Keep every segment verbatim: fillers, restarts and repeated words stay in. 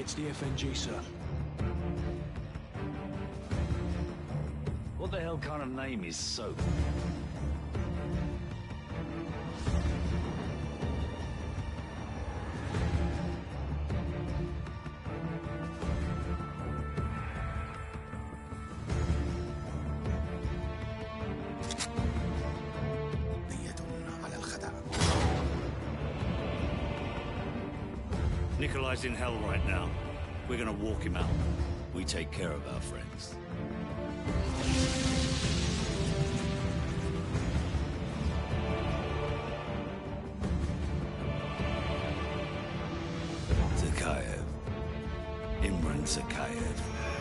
It's the F N G, sir. What the hell kind of name is Soap? Nikolai's in hell right now. We're gonna walk him out. We take care of our friends. Zakhaev. Imran Zakhaev.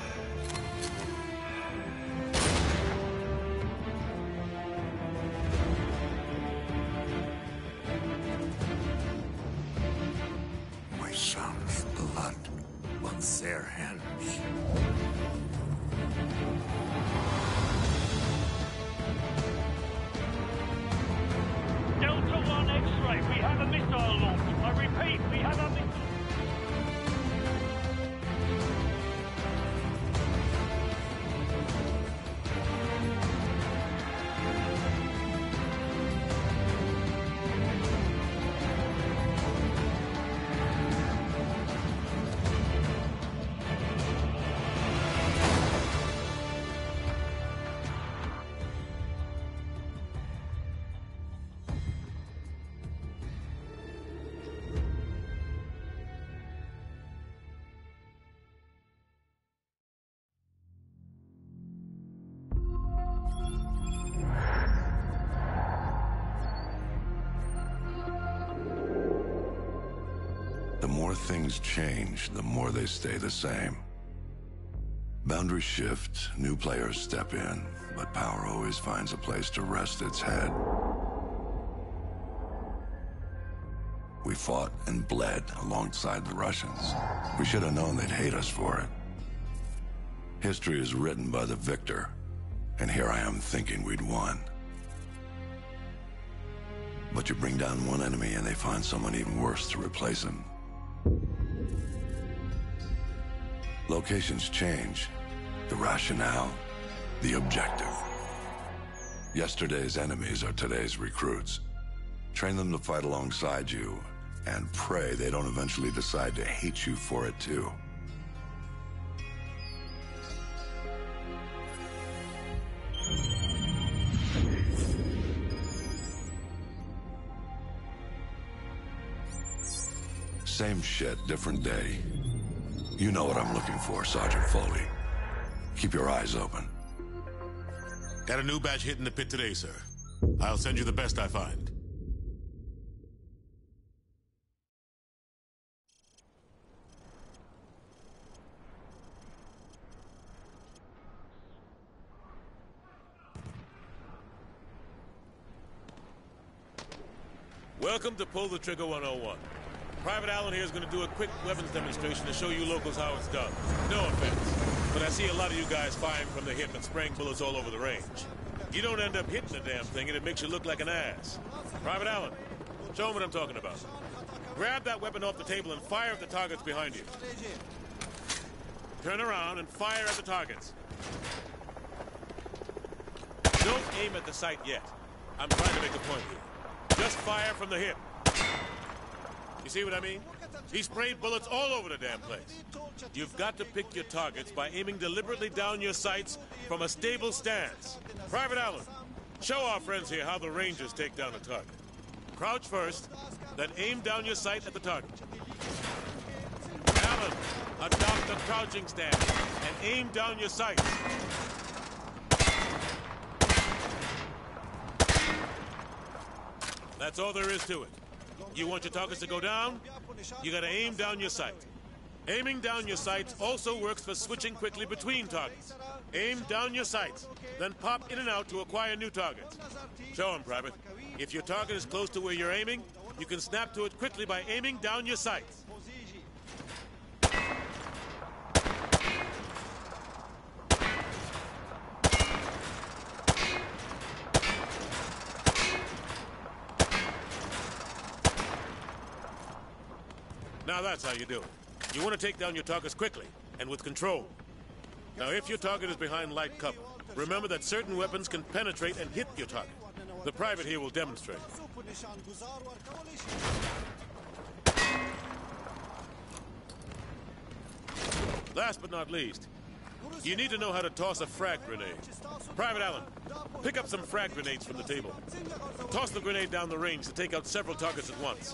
My son's blood on their hands. Delta one X-ray, we have a missile launch. I repeat, we have a missile. The more things change, the more they stay the same. Boundaries shift, new players step in, but power always finds a place to rest its head. We fought and bled alongside the Russians. We should have known they'd hate us for it. History is written by the victor, and here I am thinking we'd won. But you bring down one enemy and they find someone even worse to replace him. Locations change, the rationale, the objective. Yesterday's enemies are today's recruits. Train them to fight alongside you, and pray they don't eventually decide to hate you for it too. Same shit, different day. You know what I'm looking for, Sergeant Foley. Keep your eyes open. Got a new batch hit in the pit today, sir. I'll send you the best I find. Welcome to Pull the Trigger one oh one. Private Allen here is going to do a quick weapons demonstration to show you locals how it's done. No offense, but I see a lot of you guys firing from the hip and spraying bullets all over the range. You don't end up hitting the damn thing and it makes you look like an ass. Private Allen, show them what I'm talking about. Grab that weapon off the table and fire at the targets behind you. Turn around and fire at the targets. Don't aim at the sight yet. I'm trying to make a point here. Just fire from the hip. You see what I mean? He sprayed bullets all over the damn place. You've got to pick your targets by aiming deliberately down your sights from a stable stance. Private Allen, show our friends here how the Rangers take down a target. Crouch first, then aim down your sight at the target. Allen, adopt a crouching stance and aim down your sights. That's all there is to it. You want your targets to go down? You gotta aim down your sight. Aiming down your sights also works for switching quickly between targets. Aim down your sights, then pop in and out to acquire new targets. Show them, Private. If your target is close to where you're aiming, you can snap to it quickly by aiming down your sights. Now that's how you do it. You want to take down your targets quickly, and with control. Now, if your target is behind light cover, remember that certain weapons can penetrate and hit your target. The private here will demonstrate. Last but not least, you need to know how to toss a frag grenade. Private Allen, pick up some frag grenades from the table. Toss the grenade down the range to take out several targets at once.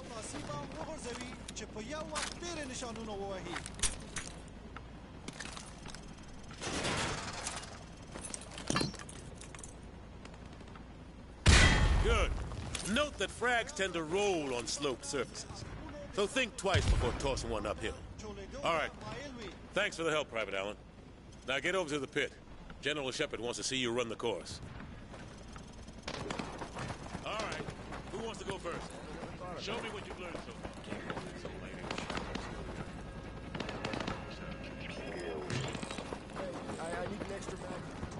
Good. Note that frags tend to roll on sloped surfaces, so think twice before tossing one uphill. All right. Thanks for the help, Private Allen. Now get over to the pit. General Shepard wants to see you run the course. All right. Who wants to go first? Show me what you've learned so far. I, I need an extra mag.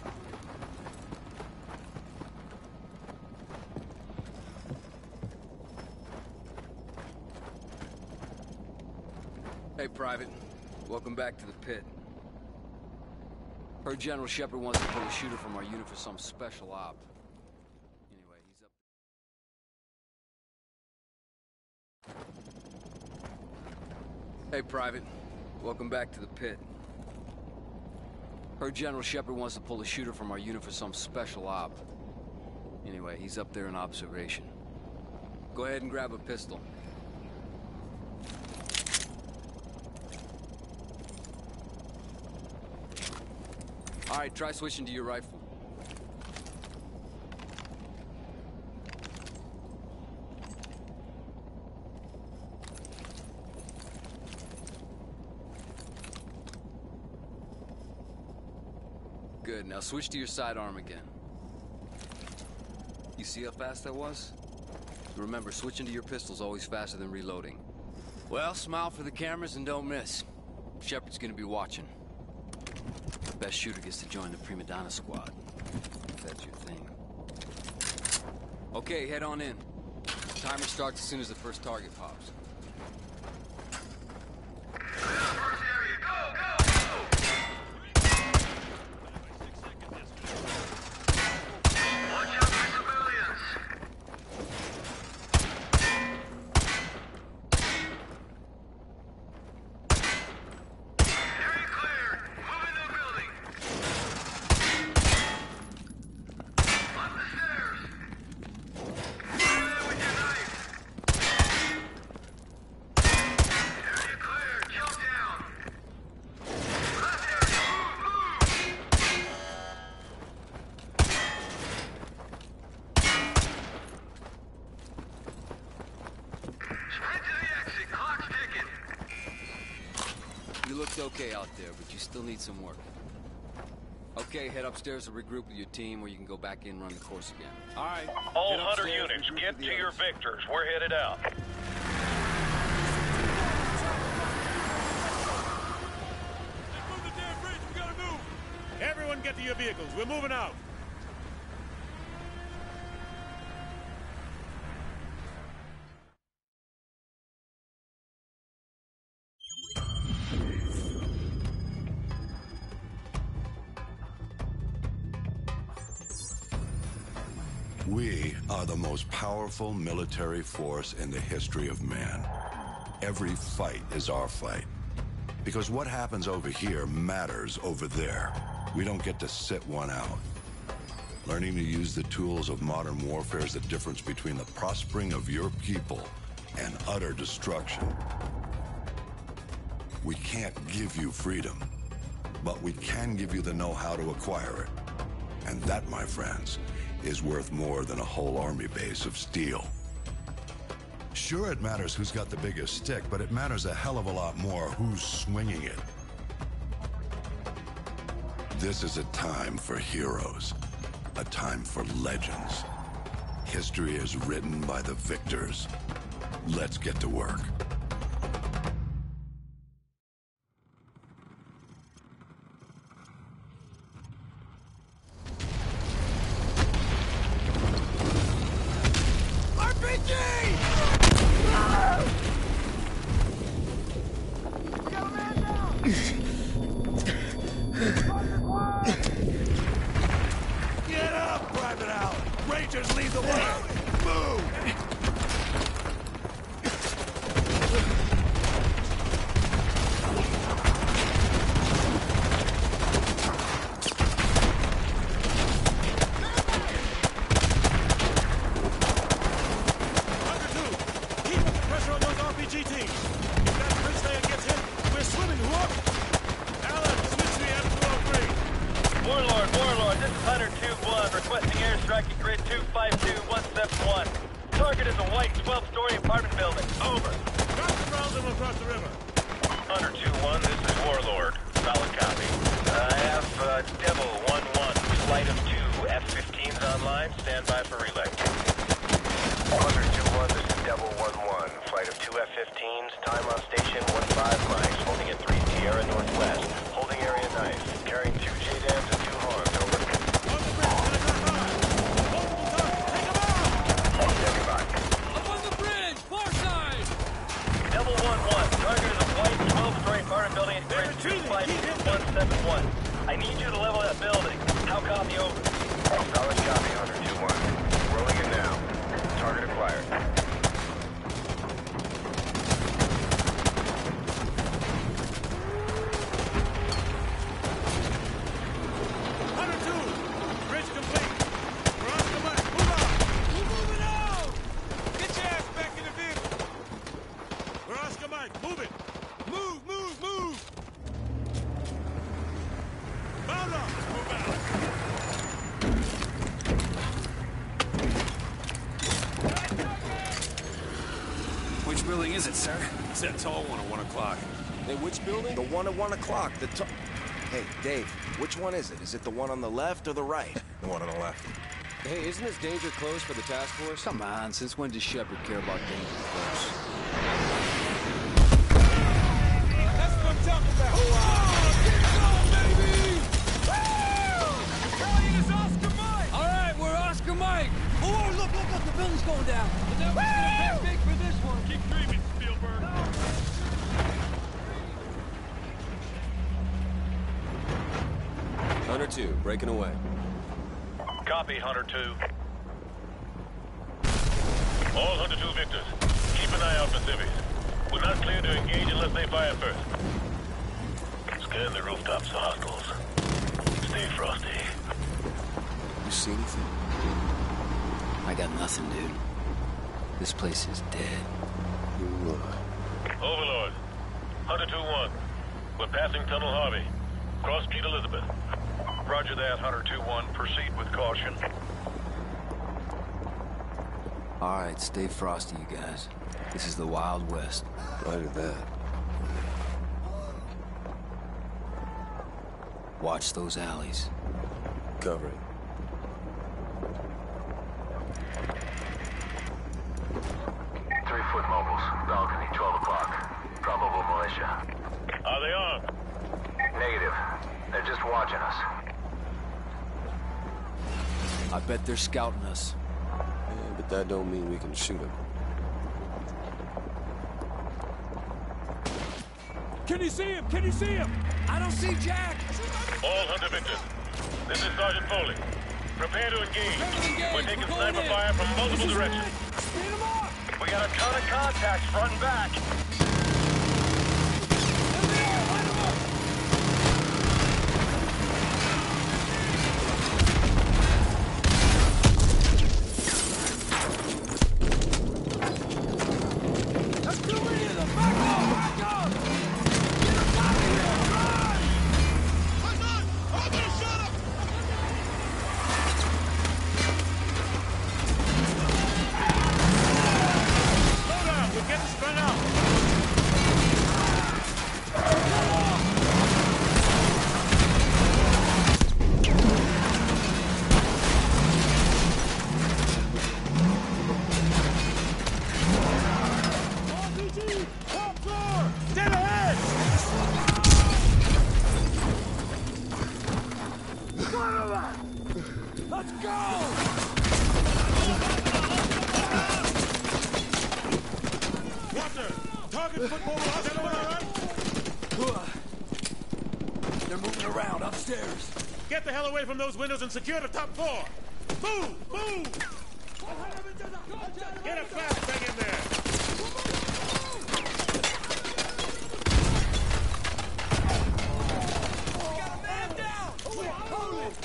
Hey, Private. Welcome back to the pit. Heard General Shepard wants to pull a shooter from our unit for some special op. Anyway, he's up. Hey, Private. Welcome back to the pit. Heard General Shepard wants to pull a shooter from our unit for some special op. Anyway, he's up there in observation. Go ahead and grab a pistol. All right, try switching to your rifle. Good, now switch to your sidearm again. You see how fast that was? Remember, switching to your pistol's always faster than reloading. Well, smile for the cameras and don't miss. Shepard's gonna be watching. Best shooter gets to join the prima donna squad, if that's your thing. Okay, head on in. Timer starts as soon as the first target pops. Okay out there, but you still need some work. Okay, head upstairs to regroup with your team, or you can go back in and run the course again. All right. All Hunter units, get to your victors. We're headed out. Let's move the damn bridge. We gotta move. Everyone get to your vehicles. We're moving out. We are the most powerful military force in the history of man. Every fight is our fight. Because what happens over here matters over there. We don't get to sit one out. Learning to use the tools of modern warfare is the difference between the prospering of your people and utter destruction. We can't give you freedom, but we can give you the know-how to acquire it. And that, my friends, is worth more than a whole army base of steel. Sure, it matters who's got the biggest stick, but it matters a hell of a lot more who's swinging it. This is a time for heroes, a time for legends. History is written by the victors. Let's get to work. We got a it out! Rangers, lead the way! Move! Is it, sir? It's that tall one at one o'clock. Hey, which building? The one at one o'clock. The t Hey, Dave, which one is it? Is it the one on the left or the right? The one on the left. Hey, isn't this danger close for the task force? Come on, since when does Shepard care about danger close? That's what I'm talking about! Oh, get it on, baby! Woo! Italian is Oscar Mike! All right, we're Oscar Mike! Oh, look, look, look, the building's going down! The devil's gonna pay big for this one! Keep dreaming, Spielberg! Hunter two, breaking away. Copy, Hunter two. All Hunter two victors, keep an eye out for civvies. We're not clear to engage unless they fire first. Scan the rooftops for hostiles. Stay frosty. You see anything? I got nothing, dude. This place is dead. Overlord, Hunter two one. We're passing Tunnel Harvey. Cross Street Elizabeth. Roger that, Hunter two one. Proceed with caution. All right, stay frosty, you guys. This is the Wild West. Roger that. Watch those alleys. Cover it. Three-foot mobiles. Balcony, twelve o'clock. Probable militia. Are they armed? Negative. They're just watching us. I bet they're scouting us. Yeah, but that don't mean we can shoot them. Can you see him? Can you see him? I don't see Jack! All Hunter victors. This is Sergeant Foley. Prepare to engage. engage. We're taking We're going sniper in. fire from multiple This is directions. right. Speed him up! We got a ton of contacts front and back. There they are! Line them up! That's too many of them! Back up! Back up! Get them out of here! Run! Hang on! I'm gonna shut up! Slow down. We're getting spread out. R P G! Top floor! Dead ahead! Let's go! Walter, target football. Is everyone all right? They're moving around upstairs. Get the hell away from those windows and secure the top floor. Move! Move! Get a fast thing in there! Got a man down! Hold it!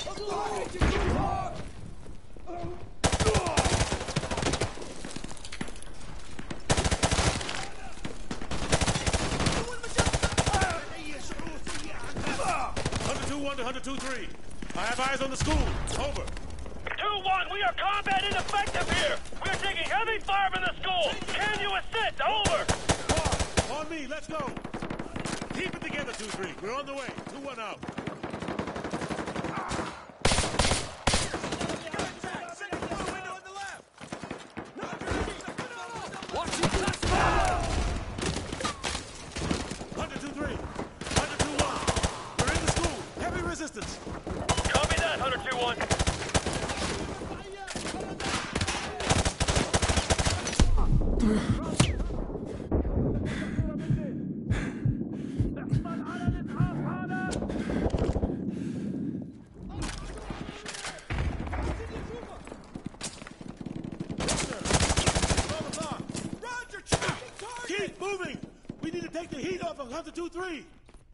Hunter two one to Hunter two three. I have eyes on the school. Over. two one, we are combat ineffective here! We're taking heavy fire from the school! Can you assist? Over! On, on me, let's go! Keep it together, two three. We're on the way. two one out. Hunter two three. Hunter two one. We're in the school. Heavy resistance. Copy that, Hunter two one. Keep moving! We need to take the heat off of Hunter two three.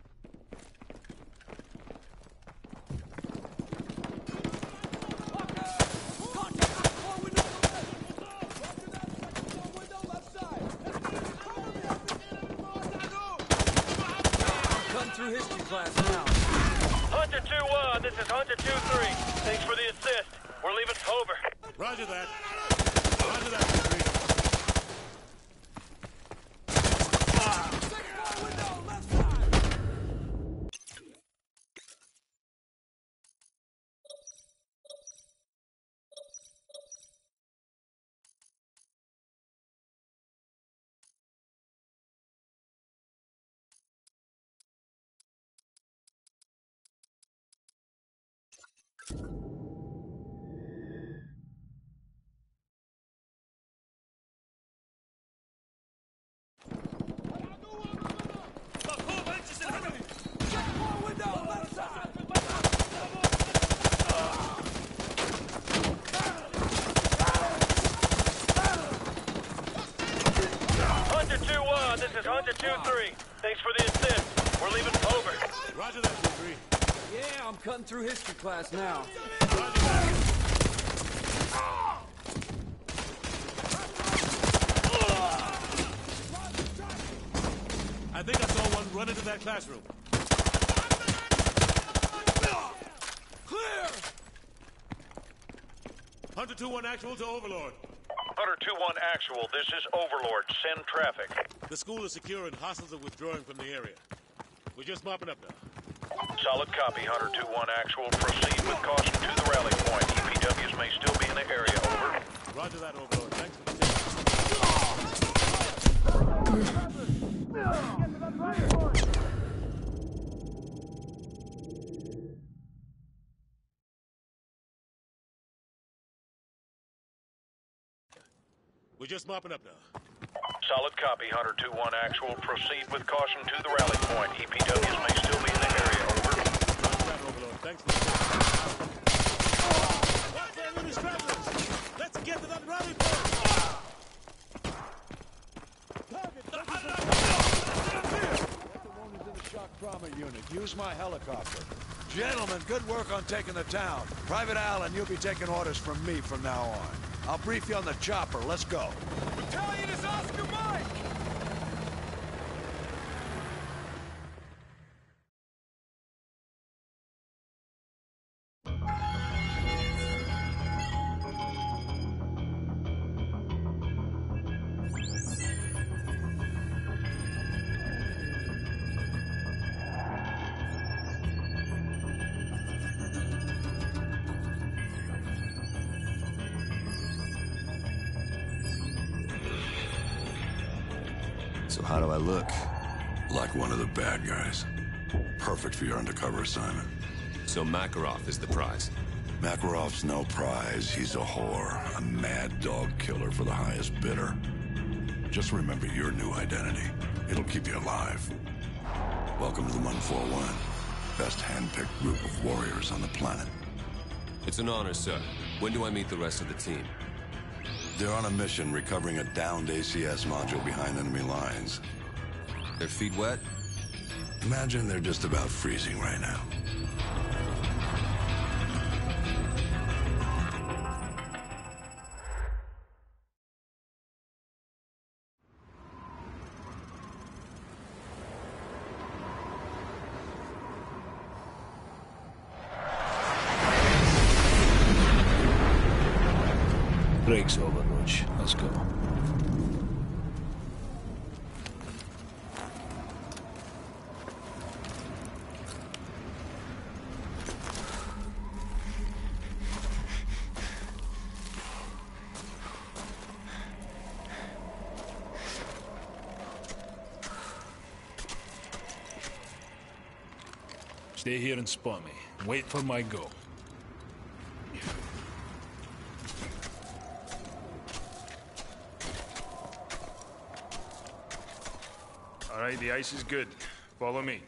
Through history class now. Hunter two one, this is Hunter two three. Thanks for the assist. We're leaving over. Roger that. Roger that, two three. This is Hunter two three. Thanks for the assist. We're leaving over. Roger that, two three. Yeah, I'm cutting through history class now. Roger that. I think I saw one run into that classroom. Clear! Hunter two one actual to Overlord. Hunter two one actual, this is Overlord. Send traffic. The school is secure and hostiles are withdrawing from the area. We're just mopping up now. Solid copy, Hunter two one actual. Proceed with caution to the rally point. E P Ws may still be in the area. Over. Roger that, Overlord. Thanks for the tip. We're just mopping up now. Solid copy, Hunter two one actual. Proceed with caution to the rally point. E P Ws may still be in the area. Over. Roger that, Overlord. Thanks for the tip. Watch there, enemy stragglers! Let's get to that rally point! Trauma unit. Use my helicopter. Gentlemen, good work on taking the town. Private Allen, you'll be taking orders from me from now on. I'll brief you on the chopper. Let's go. Battalion is Oscar Mike! So how do I look? Like one of the bad guys. Perfect for your undercover assignment. So Makarov is the prize? Makarov's no prize. He's a whore. A mad dog killer for the highest bidder. Just remember your new identity. It'll keep you alive. Welcome to the one forty-one. Best hand-picked group of warriors on the planet. It's an honor, sir. When do I meet the rest of the team? They're on a mission recovering a downed A C S module behind enemy lines. Their feet wet? Imagine they're just about freezing right now. Break's over, Roach. Let's go. Stay here and spot me. Wait for my go. All right, the ice is good. Follow me.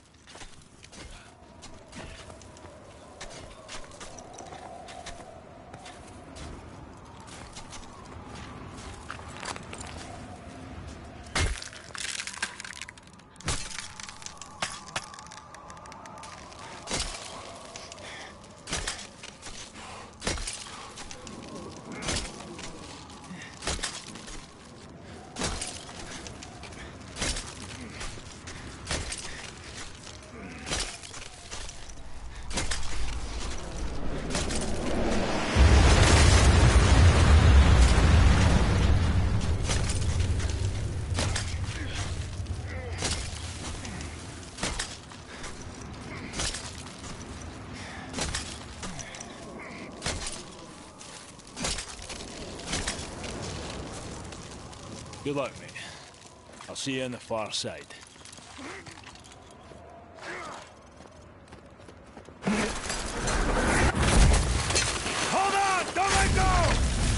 Good luck, mate. I'll see you on the far side. Hold on! Don't let go!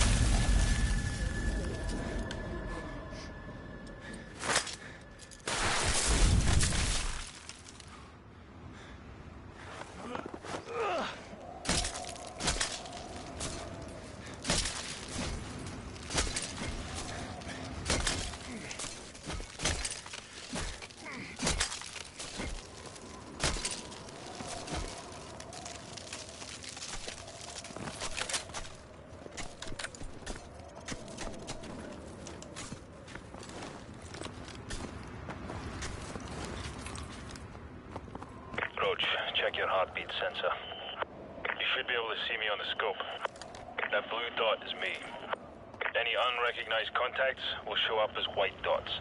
Check your heartbeat sensor. You should be able to see me on the scope. That blue dot is me. Any unrecognized contacts will show up as white dots.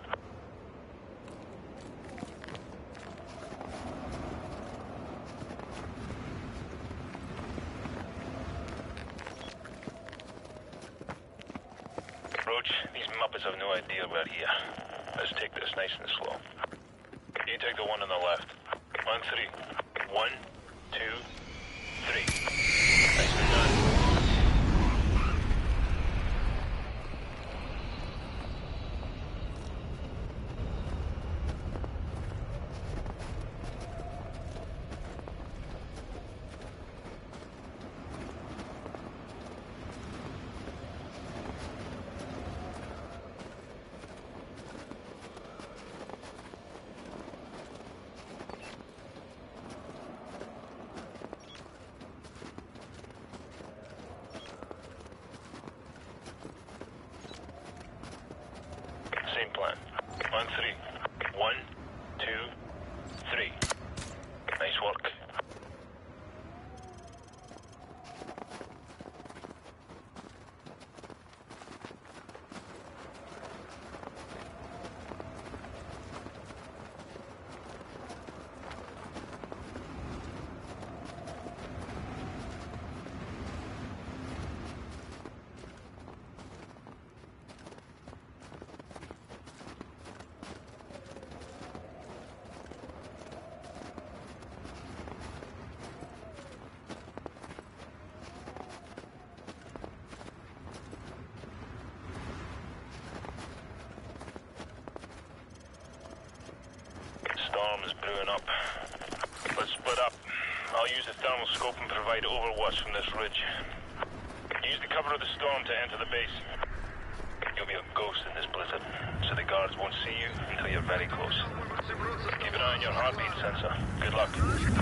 Roach, these Muppets have no idea we're here. Let's take this nice and slow. You take the one on the left. On three. One, two, three. Nicely done. Same plan. On three. One, two, three. Nice work. Storm is brewing up. Let's split up. I'll use the thermal scope and provide overwatch from this ridge. cover of the storm to enter the base. You'll be a ghost in this blizzard, so the guards won't see you until you're very close. Keep an eye on your heartbeat sensor. Good luck.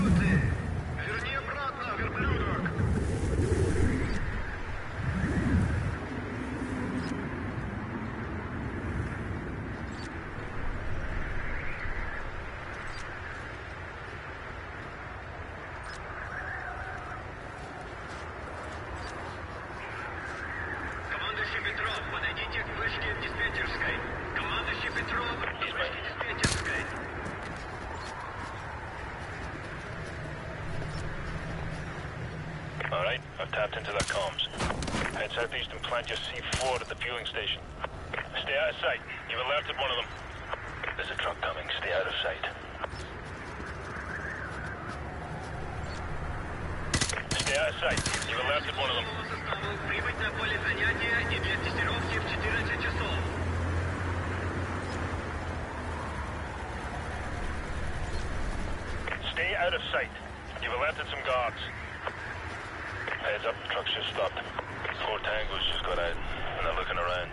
All right, I've tapped into their comms. Head southeast and plant your C four at the fueling station. Stay out of sight. You've alerted one of them. There's a truck coming. Stay out of sight. Stay out of sight. You've alerted one of them. Stay out of sight. You've alerted some guards. Heads up, the truck's just stopped. Four Tangos just got out, and they're looking around.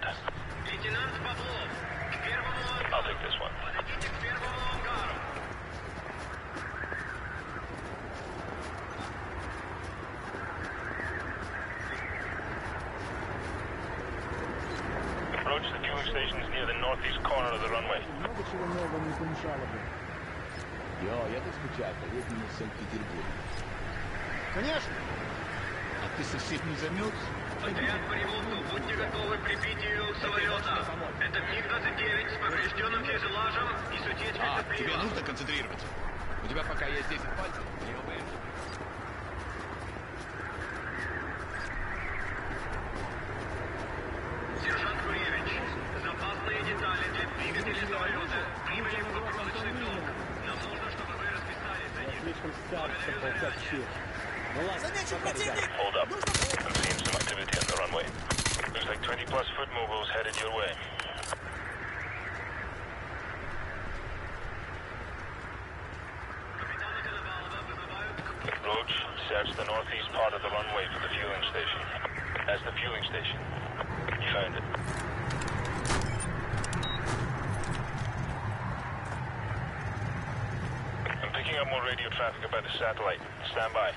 I'll take this one. Approach the fueling station is near the northeast corner of the runway. Конечно. А ты совсем не замёрз? Отряд по ремонту, будьте готовы к прибытию самолета. Это МиГ двадцать девять с поврежденным фюзеляжем и с утечкой топлива. А, тебе нужно концентрироваться. У тебя пока есть десять пальцев. Сержант Куревич, запасные детали для двигателя самолета прибыли в погрузочный дом. Нам нужно, чтобы вы расписались за них. Благодарю за внимание. Hold up. I'm seeing some activity on the runway. Looks like twenty plus foot mobiles headed your way. Roach, search the northeast part of the runway for the fueling station. That's the fueling station. You found it. I'm picking up more radio traffic about the satellite. Stand by.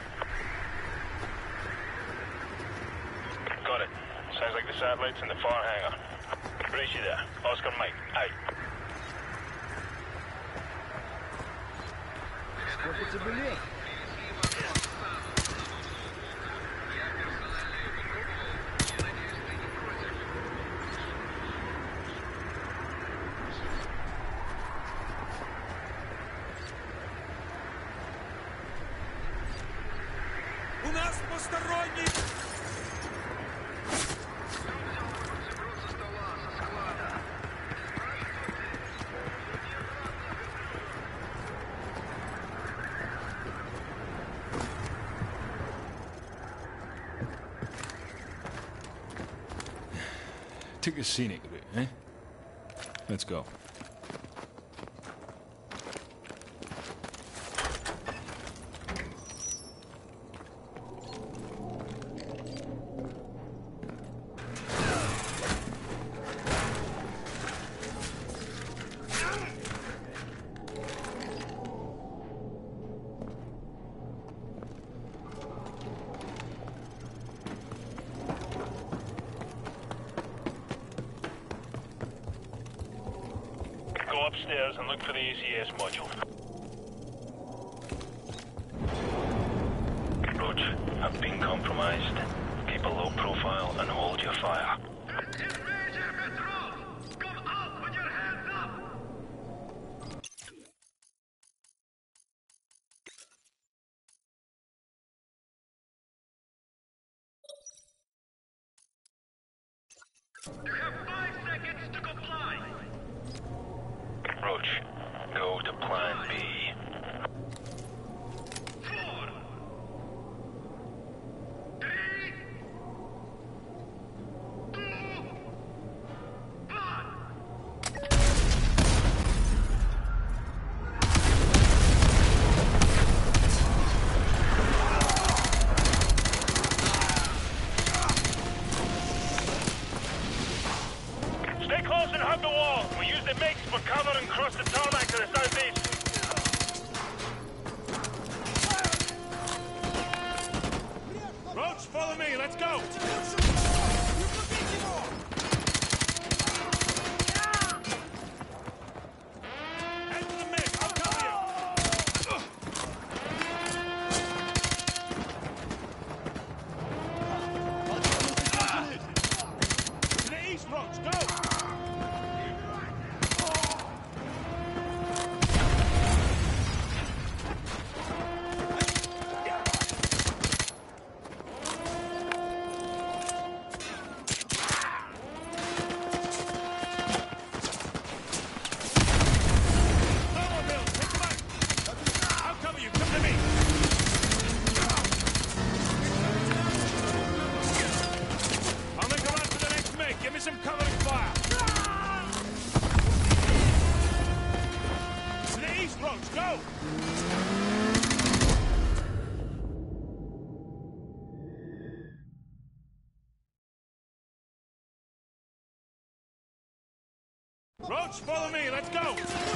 Got it. Sounds like the satellite's in the far hangar. Brace you there. Oscar Mike, out. У нас посторонний! Take a scenic a bit, eh? Let's go. Upstairs and look for the A C S module. Roach, I've been compromised. Keep a low profile and hold your fire. You have five seconds to comply. Roach, go to plan B. Four, three, two, one. Close and hug the wall. We use the mix for cover and cross the tarmac to the southeast. Roach, follow me. Let's go. Head to the mix. I'll cover you. To the east, Roach. Go. Roach, follow me. Let's go.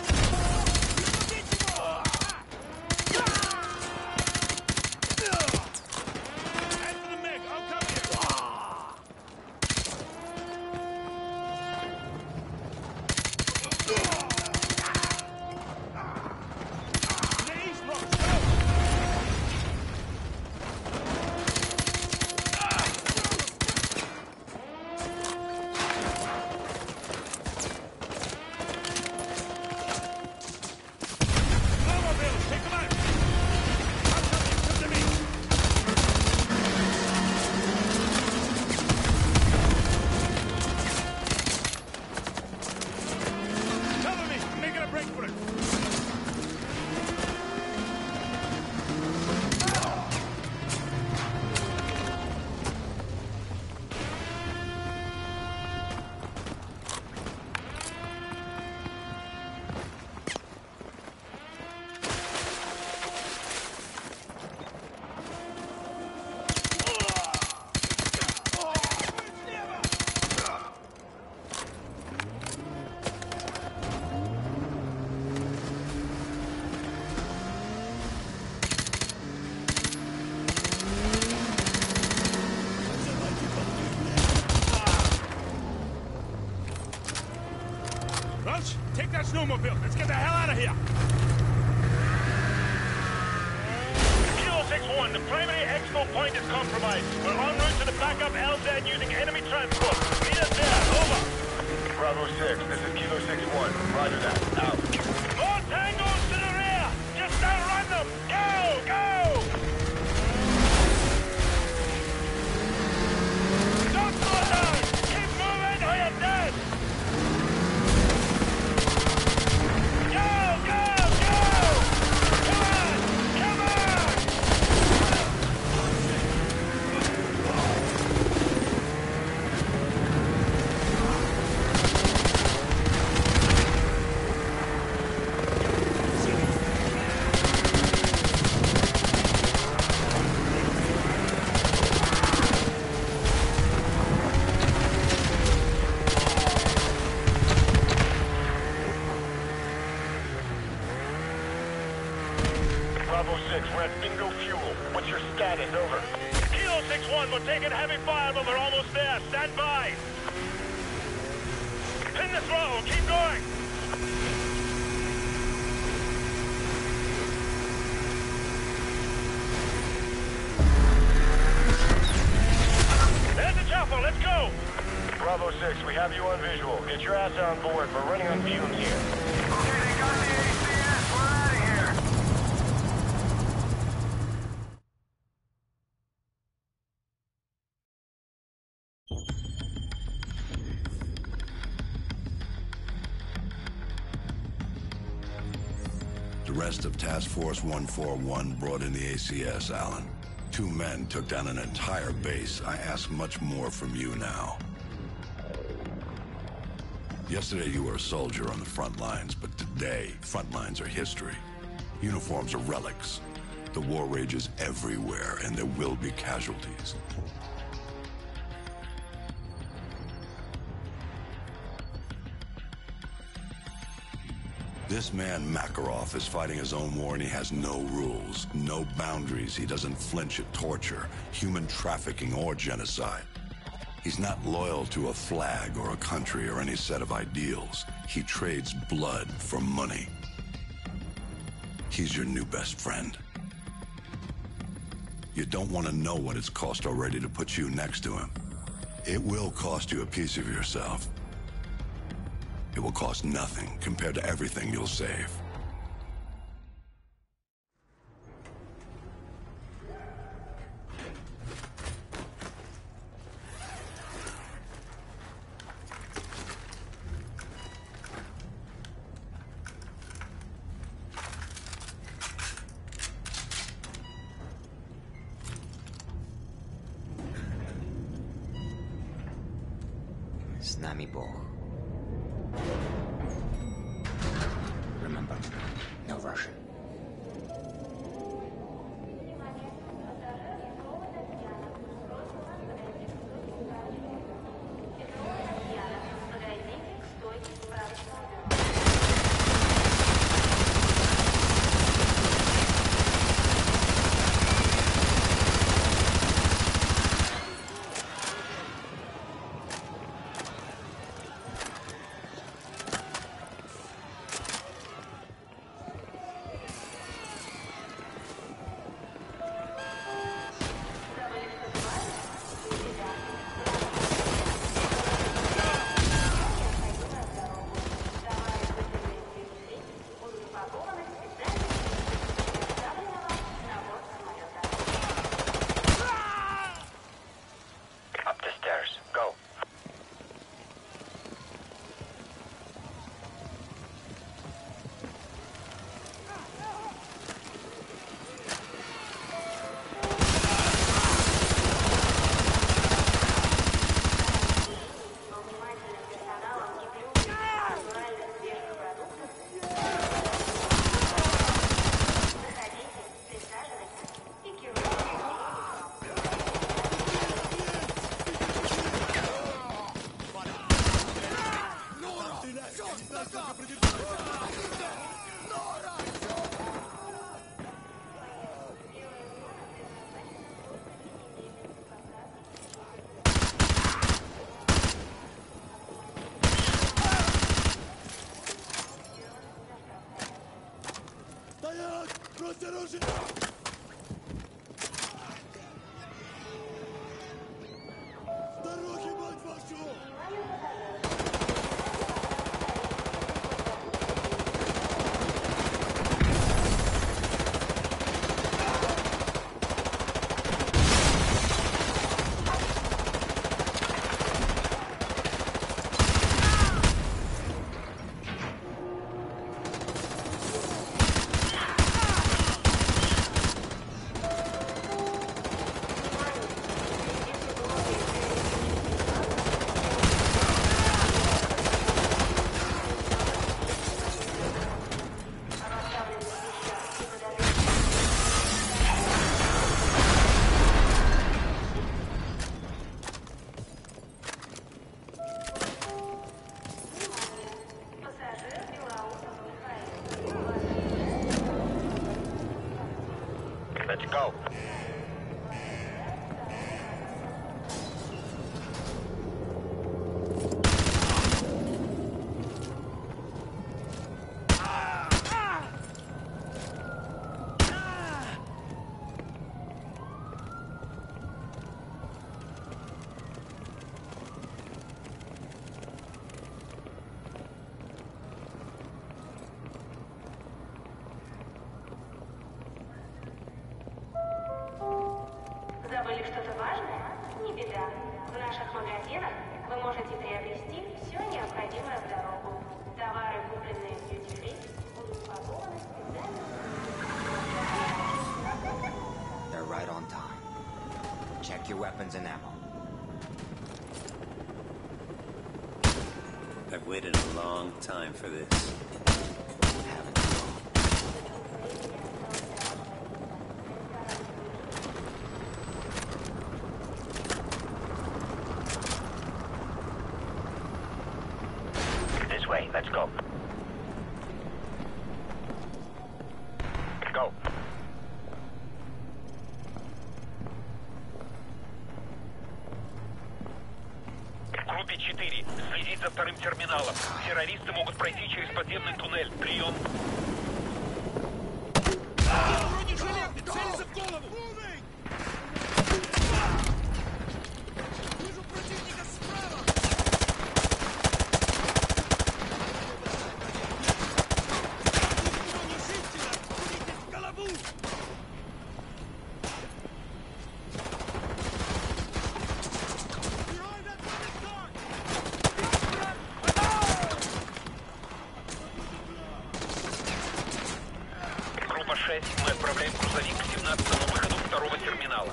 Head for the mig. I'll cover you. To the east, Roach. Go. Take that snowmobile. Let's get the hell out of here. Kilo six one, the primary exfil point is compromised. We're en route to the backup L Z using enemy transport. Meet us there. Over. Bravo six, this is Kilo six one. Roger that. Out. More tangos to the rear. Just outrun them. Go, go. Don't slow down. Keep moving or you're dead. Bravo six, we're at bingo fuel. What's your status? Over. Kilo six one, we're taking heavy fire, but we're almost there. Stand by. Pin the throttle. Keep going. There's the chopper. Let's go. Bravo six, we have you on visual. Get your ass on board. We're running on fumes here. Okay, they got the A C S. We're out of here. The rest of Task Force one forty-one brought in the A C S, Alan. Two men took down an entire base. I ask much more from you now. Yesterday you were a soldier on the front lines, but today, front lines are history. Uniforms are relics. The war rages everywhere, and there will be casualties. This man, Makarov, is fighting his own war, and he has no rules, no boundaries. He doesn't flinch at torture, human trafficking, or genocide. He's not loyal to a flag or a country or any set of ideals. He trades blood for money. He's your new best friend. You don't want to know what it's cost already to put you next to him. It will cost you a piece of yourself. It will cost nothing compared to everything you'll save. Z nami Bóg. Remember, no Russian. Let's go. Забыли что-то важное? Не беда. В наших магазинах вы можете приобрести все необходимое в дорогу. Товары, купленные в дьюти-фри, будут упакованы специально. They're right on time. Check your weapons and ammo. I've waited a long time for this. Haven't you all? This way, let's go. пять четыре. Следить за вторым терминалом. Террористы могут пройти через подземный туннель. Прием. Бронежилет! Целится в голову! Вижу противника справа! Бронежителя! Курите в голову! Группа шесть. Мы отправляем грузовик к семнадцатому выходу второго терминала.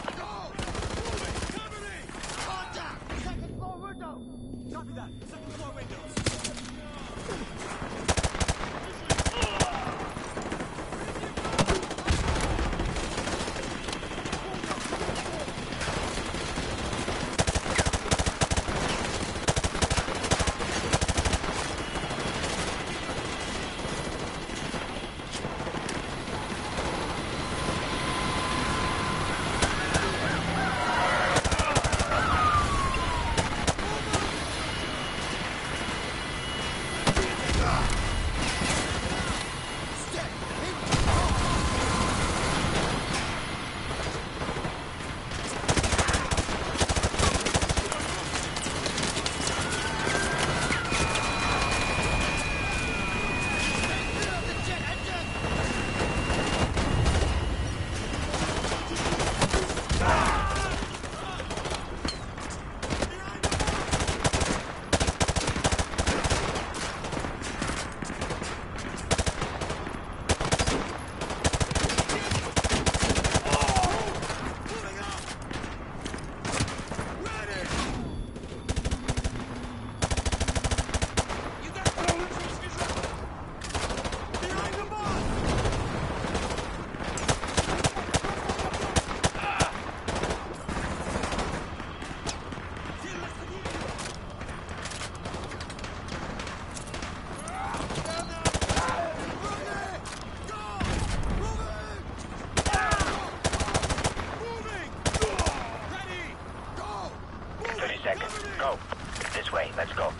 Go. This way, let's go.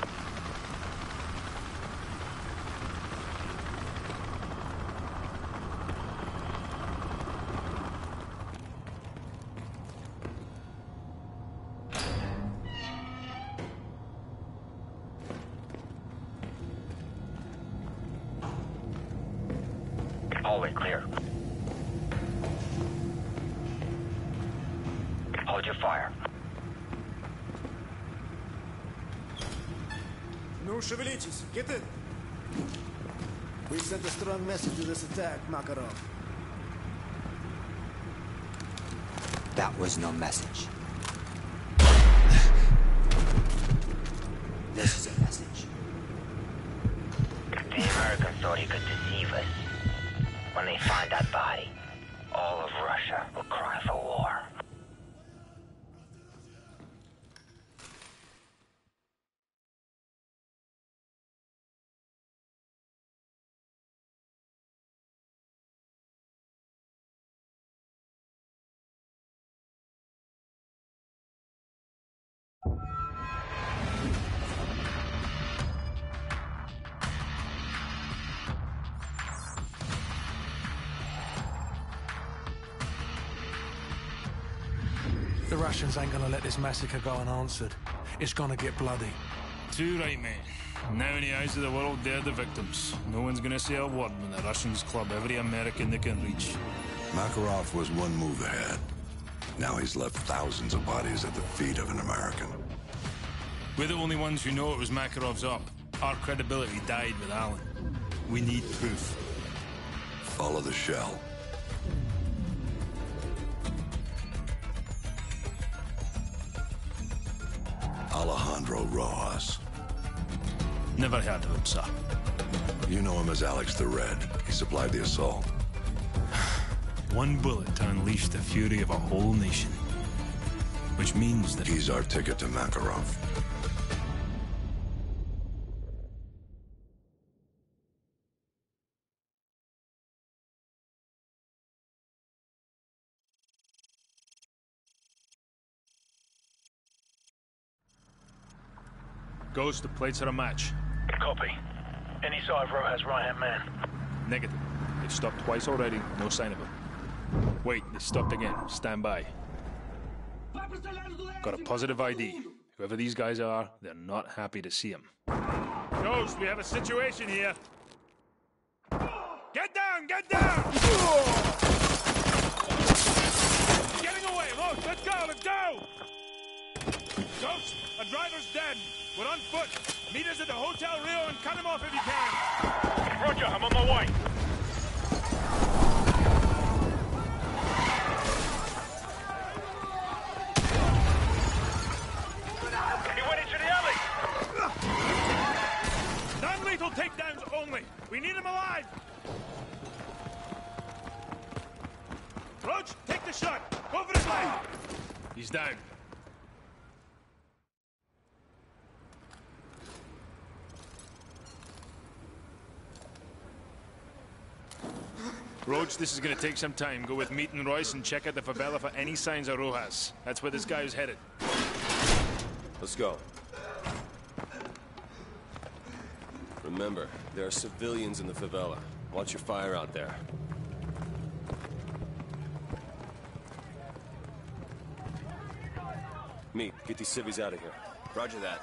Hallway clear. Hold your fire. Ну, шевелитесь, get in. We sent a strong message to this attack, Makarov. That was no message. This is a message. The Americans thought he could deceive us. When they find that body, all of Russia will cry for war. The Russians ain't gonna let this massacre go unanswered. It's gonna get bloody. Too right, mate. Now in the eyes of the world, they're the victims. No one's gonna say a word when the Russians club every American they can reach. Makarov was one move ahead. Now he's left thousands of bodies at the feet of an American. We're the only ones who know it was Makarov's up. Our credibility died with Allen. We need proof. Follow the shell. Alejandro Rojas. Never heard of him, sir. You know him as Alex the Red. He supplied the assault. One bullet to unleash the fury of a whole nation. Which means that... He's our ticket to Makarov. Ghost, the plates are a match. Copy. Any sign of Rojas' right-hand man? Negative. They've stopped twice already, no sign of him. Wait, they stopped again. Stand by. Got a positive I D. Whoever these guys are, they're not happy to see him. Ghost, we have a situation here. Get down! Get down! Getting away! Look, let's go! Let's go! Ghost, a driver's dead. We're on foot. Meet us at the Hotel Rio and cut him off if you can. Roger, I'm on my way. He went into the alley. Non-lethal takedowns only. We need him alive. Roach, take the shot. Go for his leg. He's down. Roach, this is gonna take some time. Go with Meat and Royce and check out the favela for any signs of Rojas. That's where this guy is headed. Let's go. Remember, there are civilians in the favela. Watch your fire out there. Meat, get these civvies out of here. Roger that.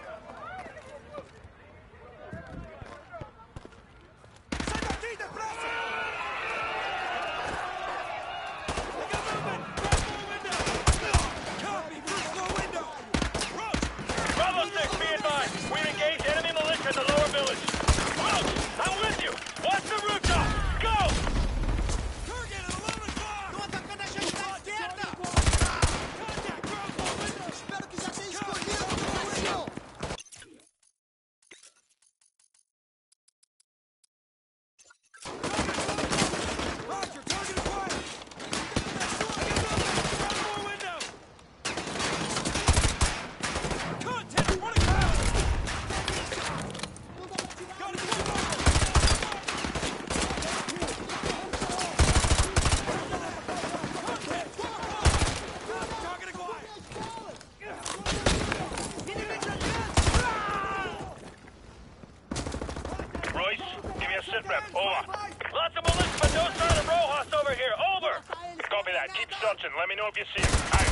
Let me know if you see him. Aye.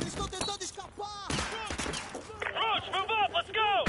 Roach, move up! Let's go!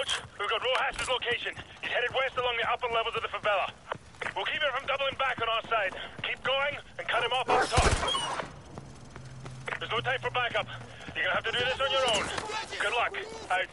Roach, we've got Rojas's location. He's headed west along the upper levels of the favela. We'll keep him from doubling back on our side. Keep going and cut him off up top. There's no time for backup. You're gonna have to do this on your own. Good luck. Out.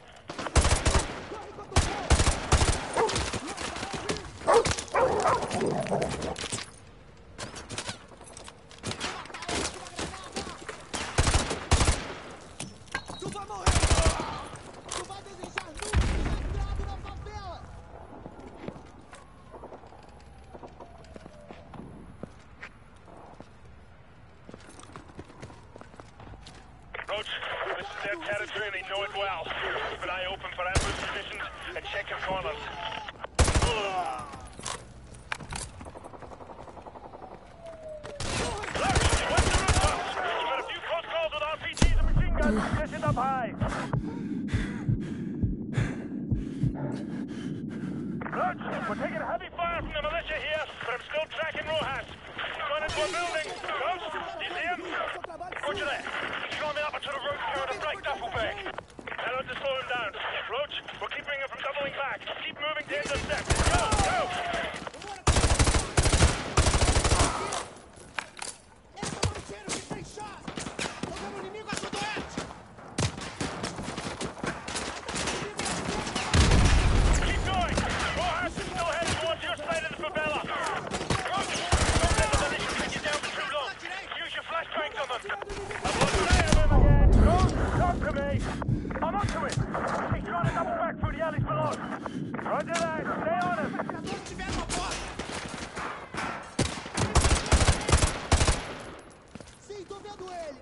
Roach, this is their territory and they know it well. Keep an eye open for ambush positions and check your corners. Look, watch the rooftops. You've got a few close calls with R P Gs and machine guns positioned up high. Roach, we're taking heavy fire from the militia here, but I'm still tracking Rojas. He's gone into a building. Roach, do you see him? Roger that. He's climbing up onto the roof carrying a black duffel bag. Tell him to slow him down. Roach, we're keeping him from doubling back. Keep moving to intercept. Go, go! Keep going! Rojas is still headed towards your side of the favela. Roach, don't let the militia pin you down for too long. Use your flashbangs on them. I'm on sight of him again. Roach, talk to me. I'm up to it. He's trying to double back through the alleys below. Roger that. Stay on him. Sim, tô vendo ele.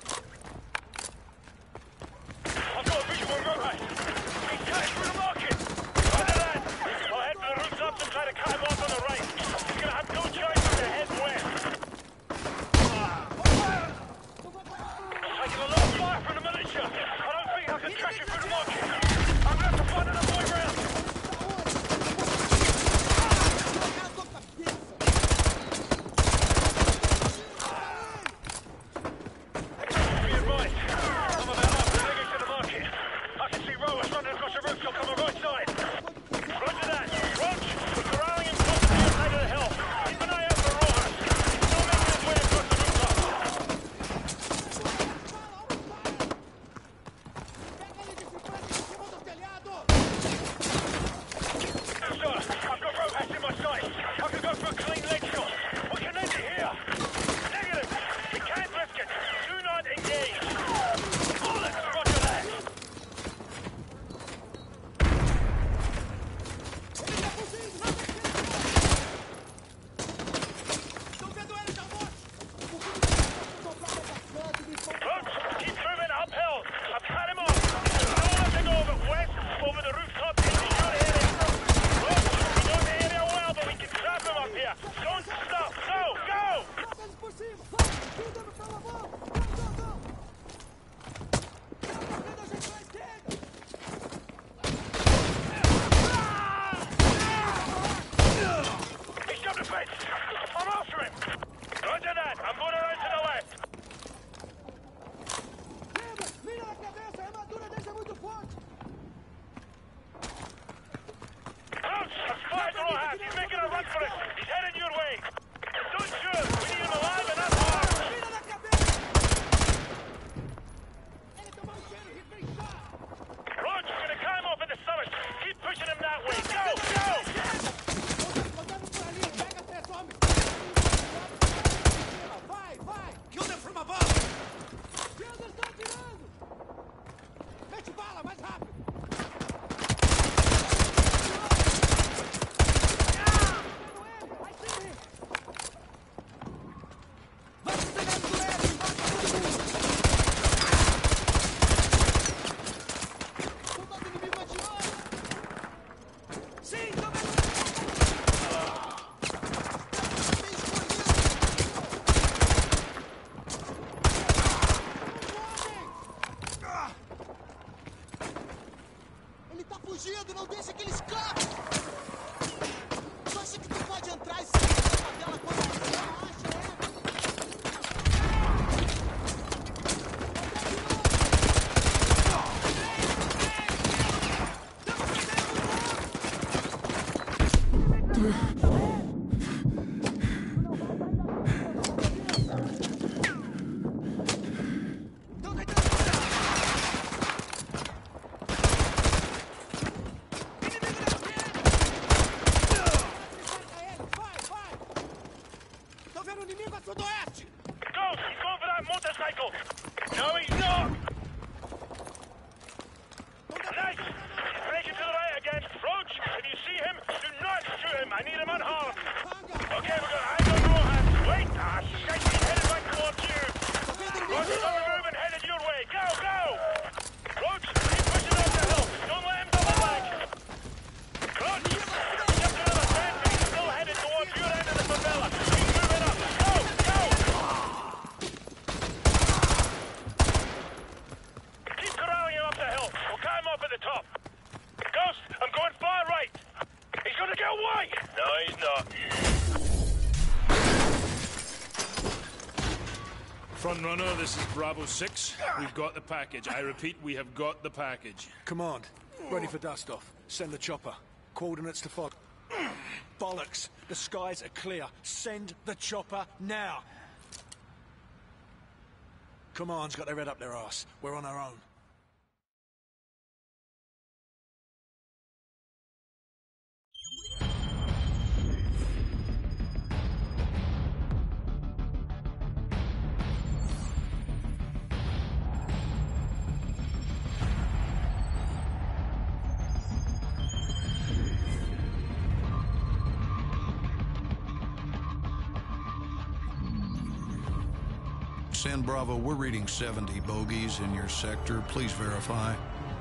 I've got a visual on Rojas. He's cutting through the market. Roger that. I'll head for the rooftops and try to cut him off on the right. He's gonna have no choice but to head west. Taking a lot of fire from the militia. I don't think I can track you through the market. I'm gonna have to find another way round. Be advised. I'm about halfway heading to the market. I can see Rojas running across the rooftop on the right side. Roger that. Roach, we're corralling him close to the other side of the hill. Keep an eye out for Rojas. He's still making his way across the rooftop. Sir, I've got Rojas in my sight. I can go for a clean leg shot. We can end it here. Negative. We can't risk it. Do not engage. Bullets, roger that. Roach, keep moving uphill. I've cut him off. There's no one to go over west, over the rooftop into your area. Roach, we know the area well, but we can trap him up here. Don't stop. Go, go! Por cima. Vai, tudo pela mão. Go, go, go. Tá vendo a gente pra esquerda. He's got the fence. I'm after him. Roger that. I'm going around to the left. Lembra, mira na cabeça, a armadura dele é muito forte. Roach, I've spotted Rojas. He's making a run for it. He's heading your way. Don't shoot. We need him alive and that's hard. Mira na cabeça. Ele tomou um cheiro, he's been shot. Roach, we're going to cut him off in the summit. Keep pushing him that way. Go, go! Rodando por ali, pega três homens. Vai, vai. Kill them from above! Eles estão atirando. Mete bala, mais rápido. Vai se pegar no duelo, embaixo do mundo. Soldado inimigo atirando. Sim, tô vendo. Ele tá fugindo, não deixa que ele escape! Tu acha que tu pode entrar e sair da favela quando você acha, é? Front runner, this is Bravo six. We've got the package. I repeat, we have got the package. Command, ready for dust-off. Send the chopper. Coordinates to fog. Bollocks! The skies are clear. Send the chopper now! Command's got their head up their arse. We're on our own. San Bravo, we're reading seventy bogeys in your sector. Please verify.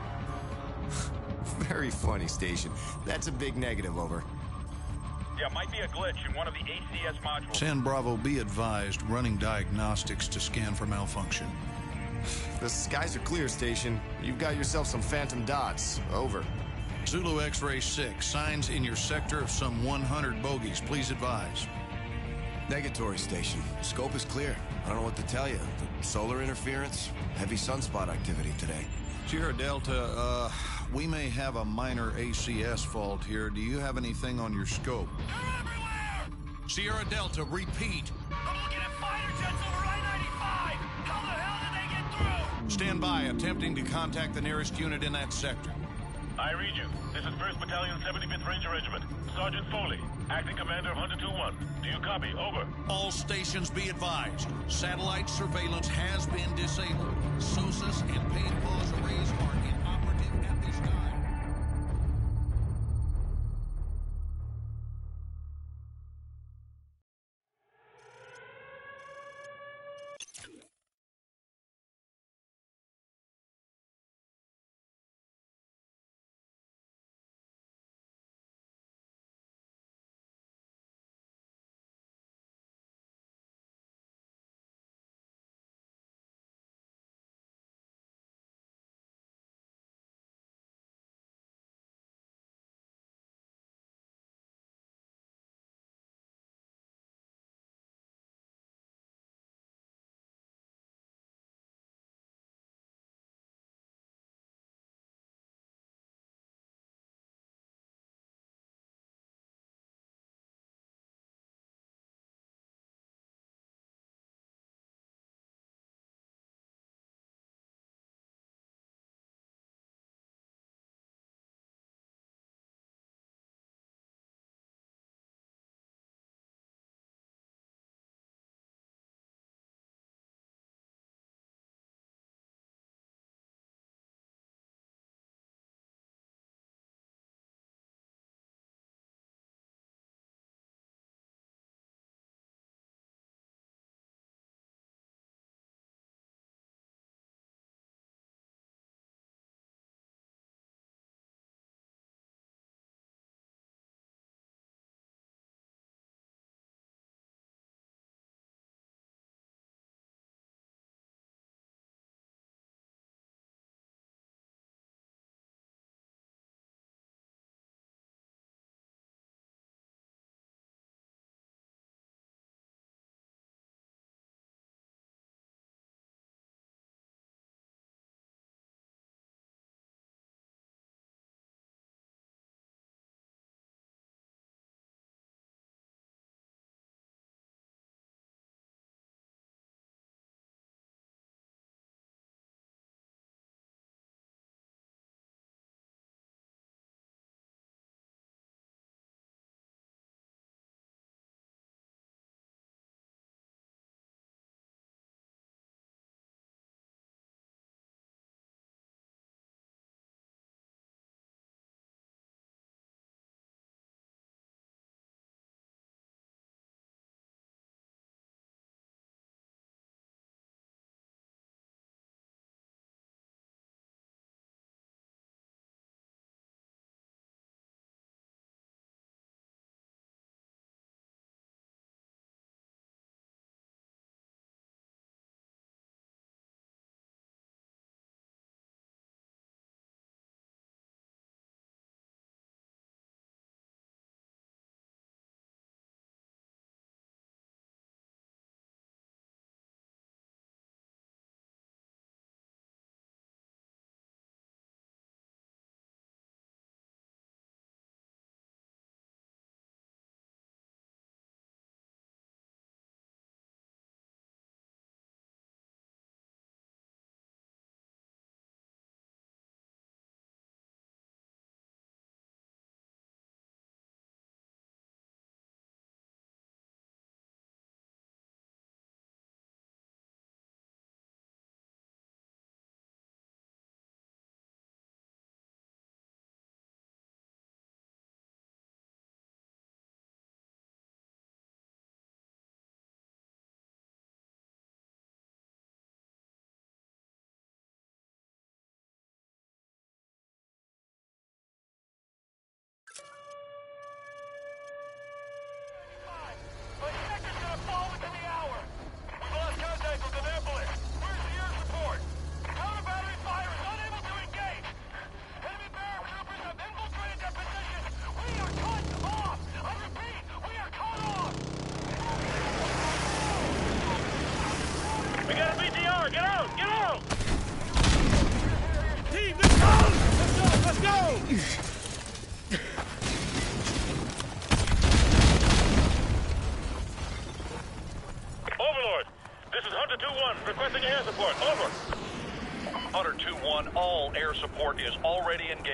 Very funny, Station. That's a big negative, over. Yeah, might be a glitch in one of the A C S modules. San Bravo, be advised, running diagnostics to scan for malfunction. The skies are clear, Station. You've got yourself some phantom dots. Over. Zulu X-Ray six, signs in your sector of some one hundred bogeys. Please advise. Negatory, Station. Scope is clear. I don't know what to tell you. The solar interference, heavy sunspot activity today. Sierra Delta, uh, we may have a minor A C S fault here. Do you have anything on your scope? They're everywhere! Sierra Delta, repeat. I'm looking at fighter jets over I ninety-five! How the hell did they get through? Stand by, attempting to contact the nearest unit in that sector. I read you. This is first Battalion, seventy-fifth Ranger Regiment. Sergeant Foley, acting commander of Hunter two one. Do you copy? Over. All stations be advised. Satellite surveillance has been disabled. S O S A S and paid pause arrays are inoperative at this time.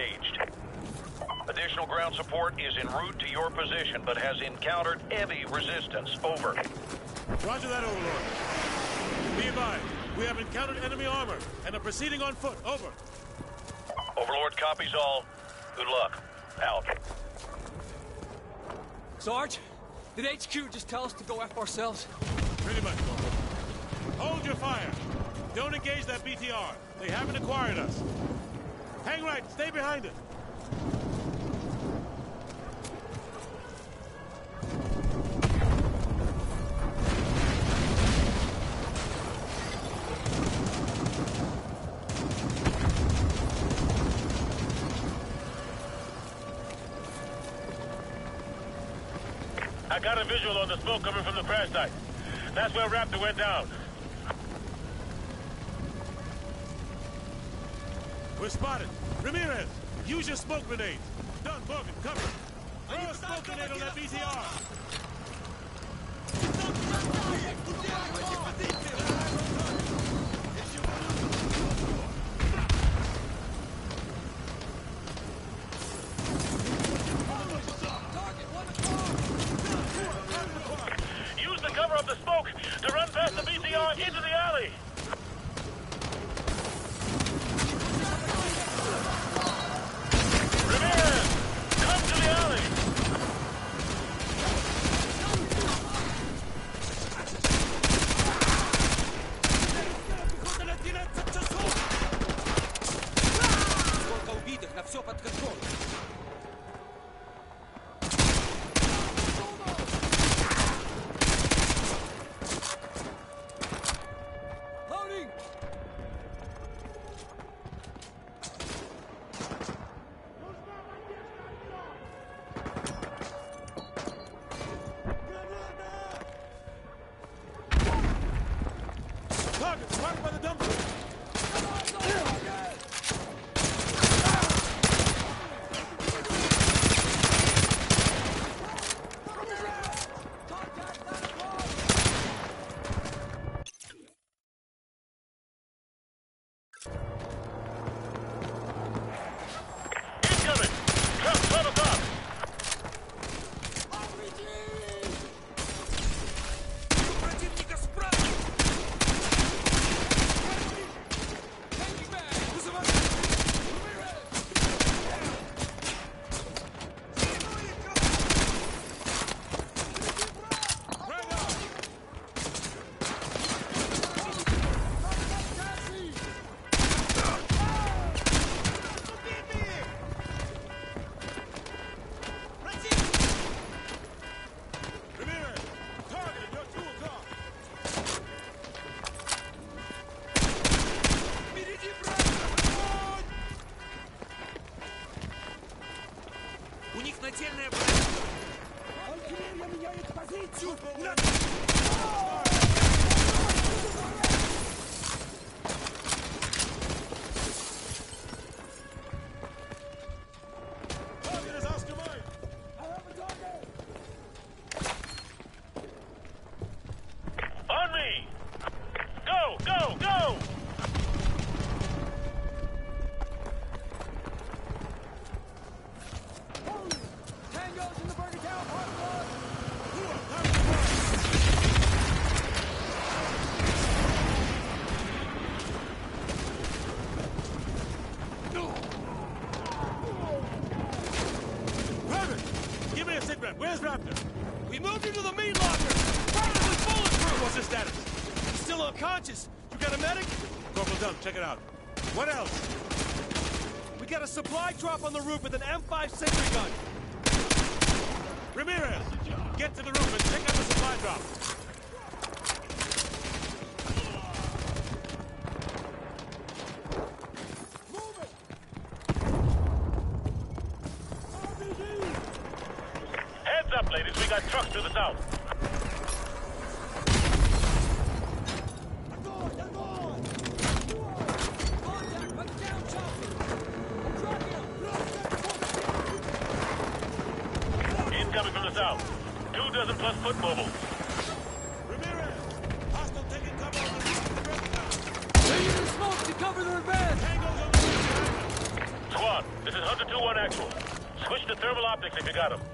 engaged. Additional ground support is en route to your position, but has encountered heavy resistance. Over. Roger that, Overlord. Be advised, we have encountered enemy armor and are proceeding on foot. Over. Overlord copies all. Good luck. Out. Sarge, did H Q just tell us to go F ourselves? Pretty much, Corporal. Hold your fire. Don't engage that B T R. They haven't acquired us. Hang right. Stay behind it. I got a visual on the smoke coming from the crash site. That's where Raptor went down. We're spotted. Ramirez, use your smoke grenades. Done, Morgan, cover. Throw a smoke grenade on that B T R. Use the cover of the smoke to run past the B T R into the alley. Ramirez, come to the alley. Сколько убитых, на все под контролем. Target, spotted by the dumpster. Incoming. Truck, twelve o'clock. Противника справа! Ramirez, targeted your two o'clock. Впереди враг! У них нательная броня. Артиллерия меняет позицию! Target is Oscar Mike. On me. Go, go, go. Tango's in the burning town parking lot! Private, give me a sit rep. Where's Raptor? We moved into the meat locker! Private was bulletproof! What's his status? He's still unconscious. You got a medic? Corporal Dunn, check it out. What else? We got a supply drop on the roof with an M five sentry gun. Ramirez, get to the roof and check out the supply drop. Heads up, ladies. We got trucks to the south. Contact, but down chopper! Tracking him! Incoming from the south. Two dozen plus foot mobile. Ramirez, hostile taking cover on the roof of the building now. They're using smoke to cover their advance! Tango's on the roof behind us. Squad, This is Hunter two one actual. Switch to thermal optics if you got them.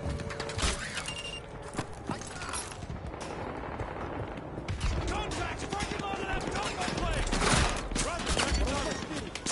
Contact! Parking lot of that gunboat place! Roger, check it out.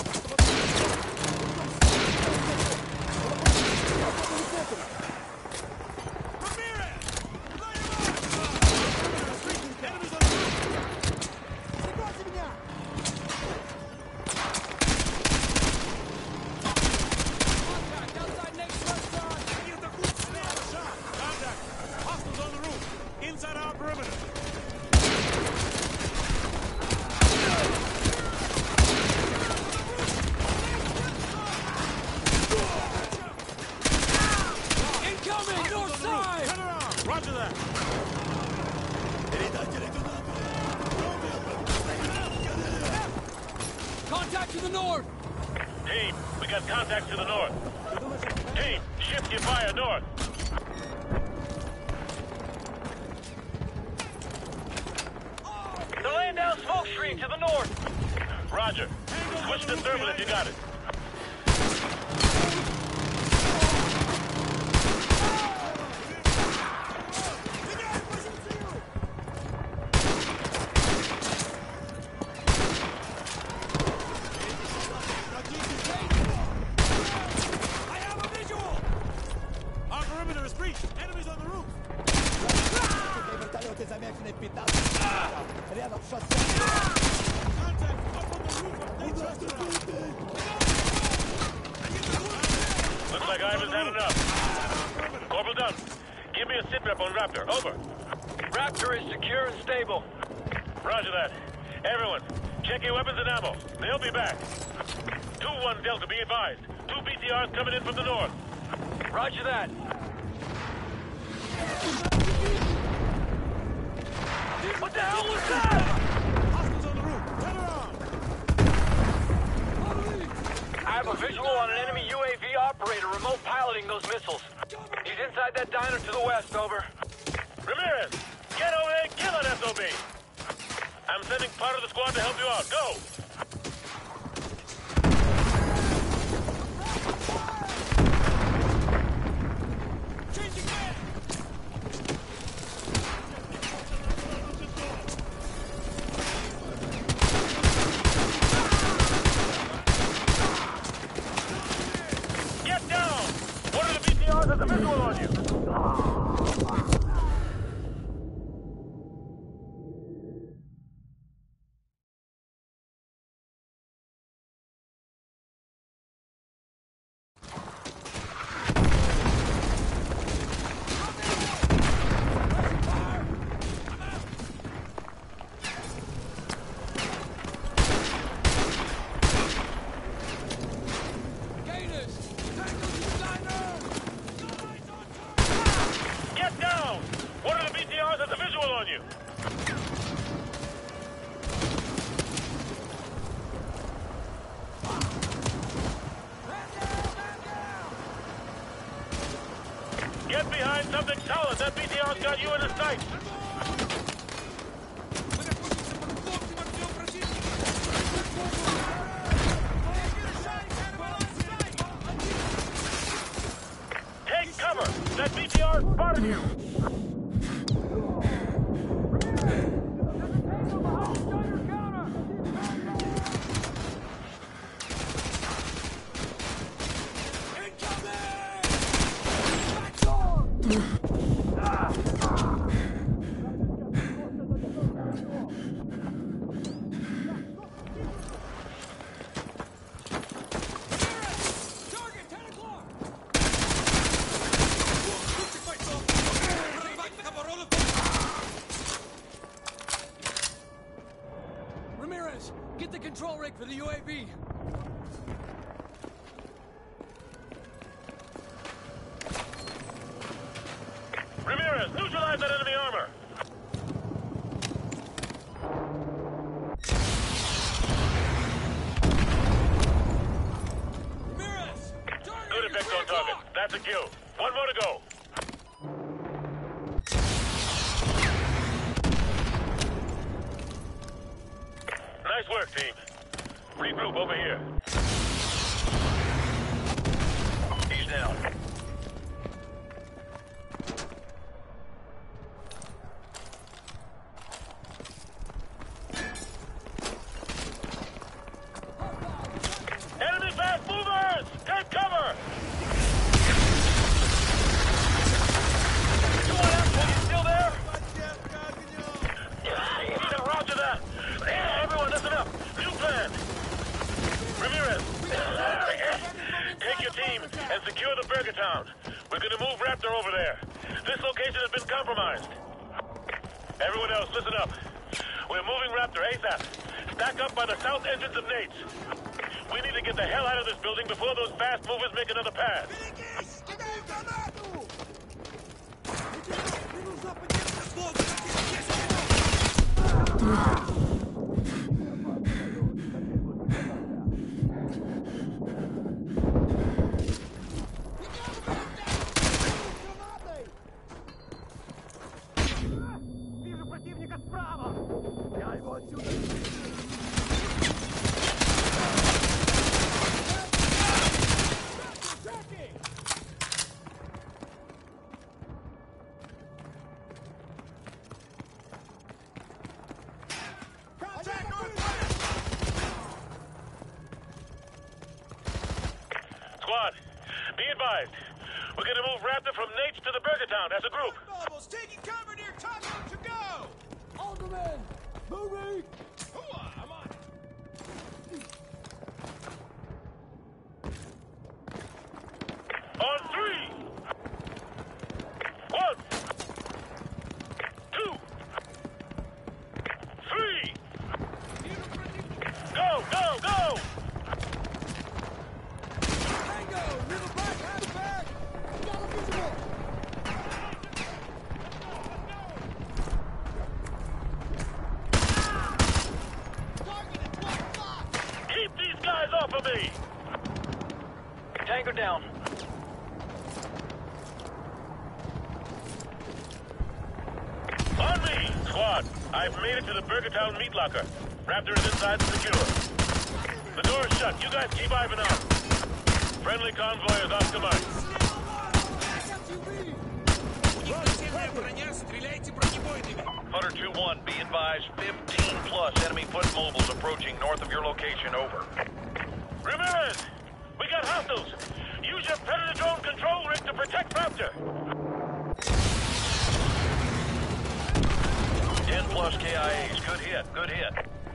Contact to the north! Team, we got contact to the north. Team, shift your fire north. They're laying down smoke screen to the north. Roger. Switch to thermal if you got it. Looks like Ivan's had enough. Corporal Dunn, give me a sit rep on Raptor. Over. Raptor is secure and stable. Roger that. Everyone, check your weapons and ammo. They'll be back. two one Delta, be advised. Two B T Rs coming in from the north. Roger that. What the hell was that? Hostiles on the roof. Turn around. I have a visual on an enemy U A V operator remote piloting those missiles. He's inside that diner to the west, over. Ramirez, get over there and kill that S O B. I'm sending part of the squad to help you out. Go! Get down! One of the B T Rs has a visual on you. Get down! One of the B T Rs has a visual on you. Get behind something solid. That B T R's got you in his sights. Take cover. That B T R spotted you. Ramirez, get the control rig for the U A V. Ramirez, neutralize that enemy armor. Ramirez! Good effect on target. That's a kill. One more to go. Nice work, team. Regroup over here. team and secure the Burger Town. We're gonna move Raptor over there. This location has been compromised. Everyone else, listen up. We're moving Raptor ASAP. Stack up by the south entrance of Nate's. We need to get the hell out of this building before those fast movers make another pass. Squad, be advised. We're gonna move Raptor from Nate's to the Burger Town as a group. Mobiles, taking cover near Taco to go! Alderman, moving! Hooah, I'm on it. On three! One! Two! Three! Go, go, go! Django, little back, hand back! Got a visual! Keep these guys off of me! Tango down. On me, squad. I've made it to the Burger Town meat locker. Raptor is inside and secure. The door is shut. You guys keep Ivan out. Friendly convoy is Oscar Mike. Hunter two one, be advised, fifteen plus enemy foot mobiles approaching north of your location, over. Ramirez! We got hostiles! Use your Predator drone control rig to protect Raptor! ten plus K I As, good hit, good hit.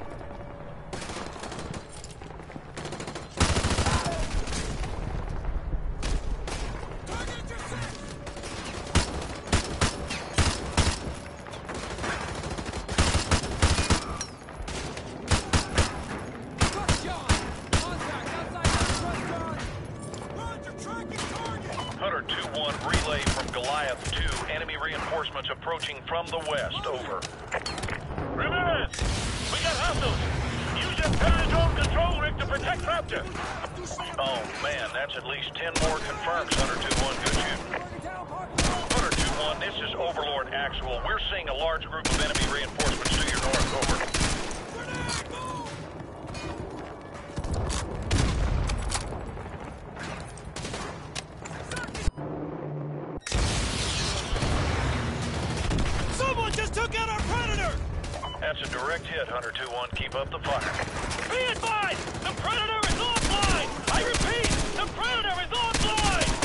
Reinforcements approaching from the west, over. Ramirez! We got hostiles! Use your Predator drone control rig to protect Raptor! Oh, man, that's at least ten more confirmed, Hunter two one, good shoot. Hunter two one, this is Overlord Actual. We're seeing a large group of enemy reinforcements to your north, over. Took out our Predator! That's a direct hit, Hunter two one. Keep up the fire. Be advised! The Predator is offline! I repeat, the Predator is offline!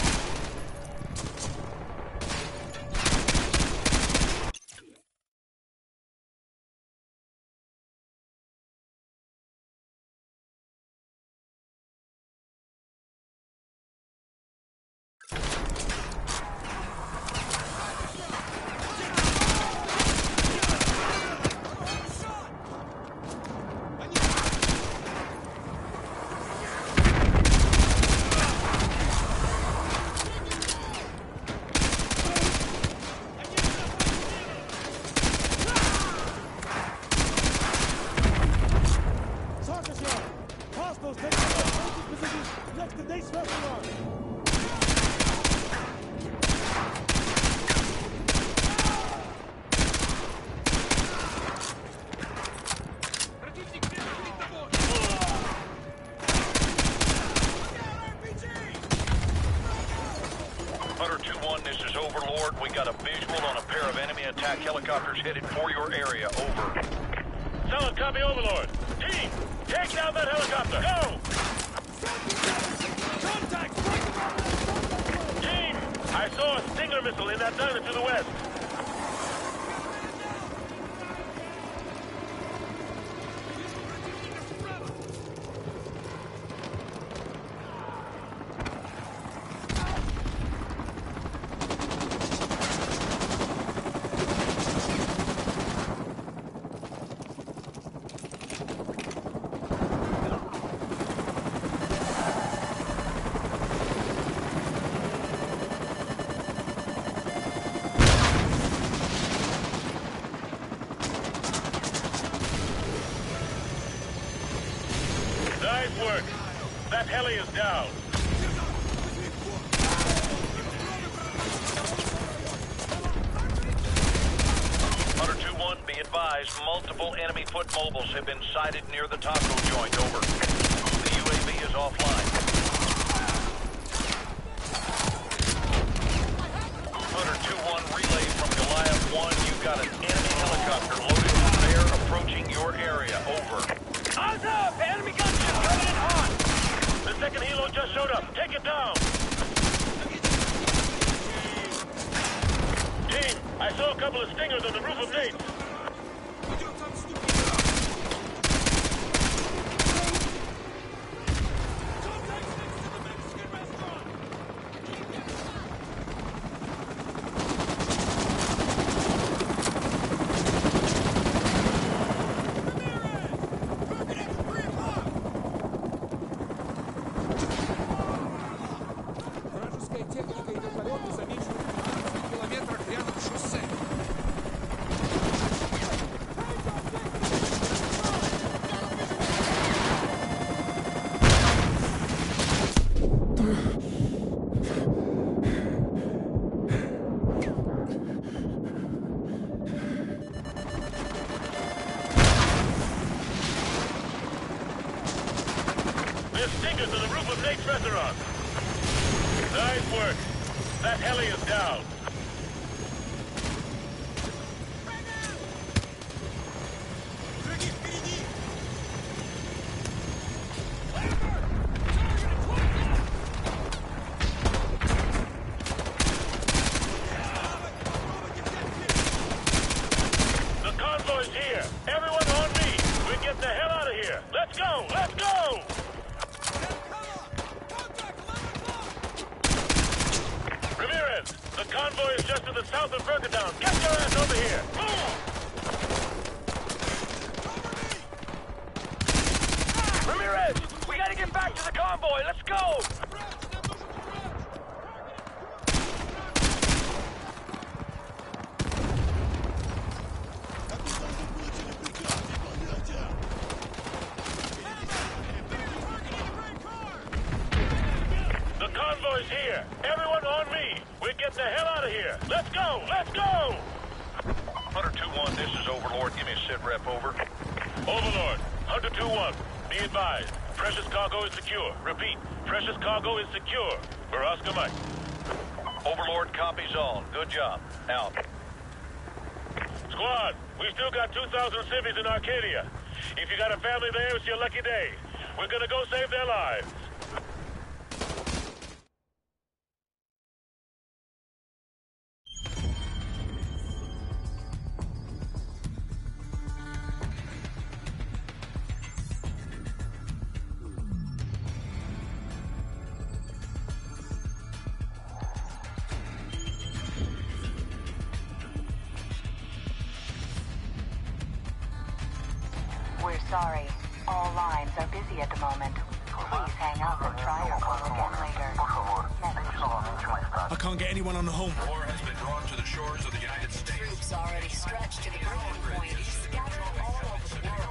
Helicopters headed for your area, over. Solid copy, Overlord. Team, take down that helicopter. Go! Contact! Team, I saw a Stinger missile in that diner to the west. heli is down. Hunter two one, be advised, multiple enemy foot mobiles have been sighted near the taco joint. Over. The U A V is offline. Hunter two one, relay from Goliath one. You've got an enemy helicopter loaded with fare approaching your area. Over. Eyes up! Enemy gunship coming in hot! The second helo just showed up. Take it down. Team, I saw a couple of stingers on the roof of Nate's. There's stingers on the roof of Nate's restaurant. Nice work. That heli is down. The convoy's here. Everyone on me. We're getting the hell out of here. Let's go. Let's go. Ramirez, the convoy is just to the south of Burgertown. Get your ass over here. Move! Ramirez, we gotta get back to the convoy. Let's go! The convoy's here. Everyone on me. We're getting the hell out of here. Let's go. Let's go. Hunter two one, this is Overlord. Give me a sit rep, over. Overlord, Hunter two one, be advised. Precious cargo is secure. Repeat, precious cargo is secure. For Oscar Mike. Overlord copies all. Good job. Out. Squad, we still got two thousand civvies in Arcadia. If you got a family there, it's your lucky day. We're gonna go save their lives. We're sorry. All lines are busy at the moment. Please hang up and try your call again later. I can't get anyone on the home. War has been drawn to the shores of the United States. Troops already stretched to the breaking point. Scattered all over the world.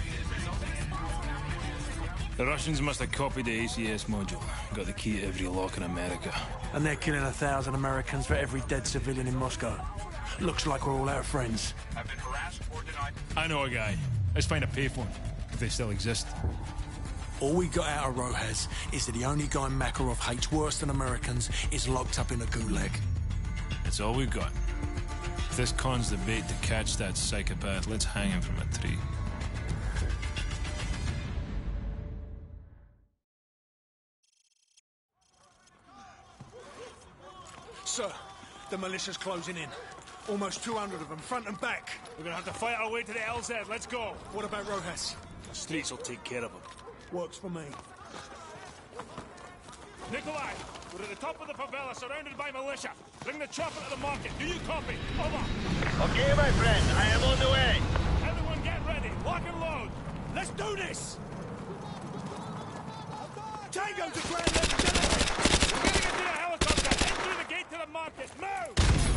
The Russians must have copied the A C S module. Got the key to every lock in America. And they're killing a thousand Americans for every dead civilian in Moscow. Looks like we're all out of friends. Have been harassed or denied. I know a guy. Let's find a payphone, if they still exist. All we got out of Rojas is that the only guy Makarov hates worse than Americans is locked up in a gulag. That's all we've got. If this con's the bait to catch that psychopath, let's hang him from a tree. Sir, the militia's closing in. Almost two hundred of them, front and back. We're gonna have to fight our way to the L Z. Let's go. What about Rojas? The streets will take care of him. Works for me. Nikolai, we're at the top of the favela, surrounded by militia. Bring the chopper to the market. Do you copy? Over. Okay, my friend. I am on the way. Everyone get ready. Lock and load. Let's do this! Django to Grand Lieutenant! We're getting into the helicopter. Head through the gate to the market. Move!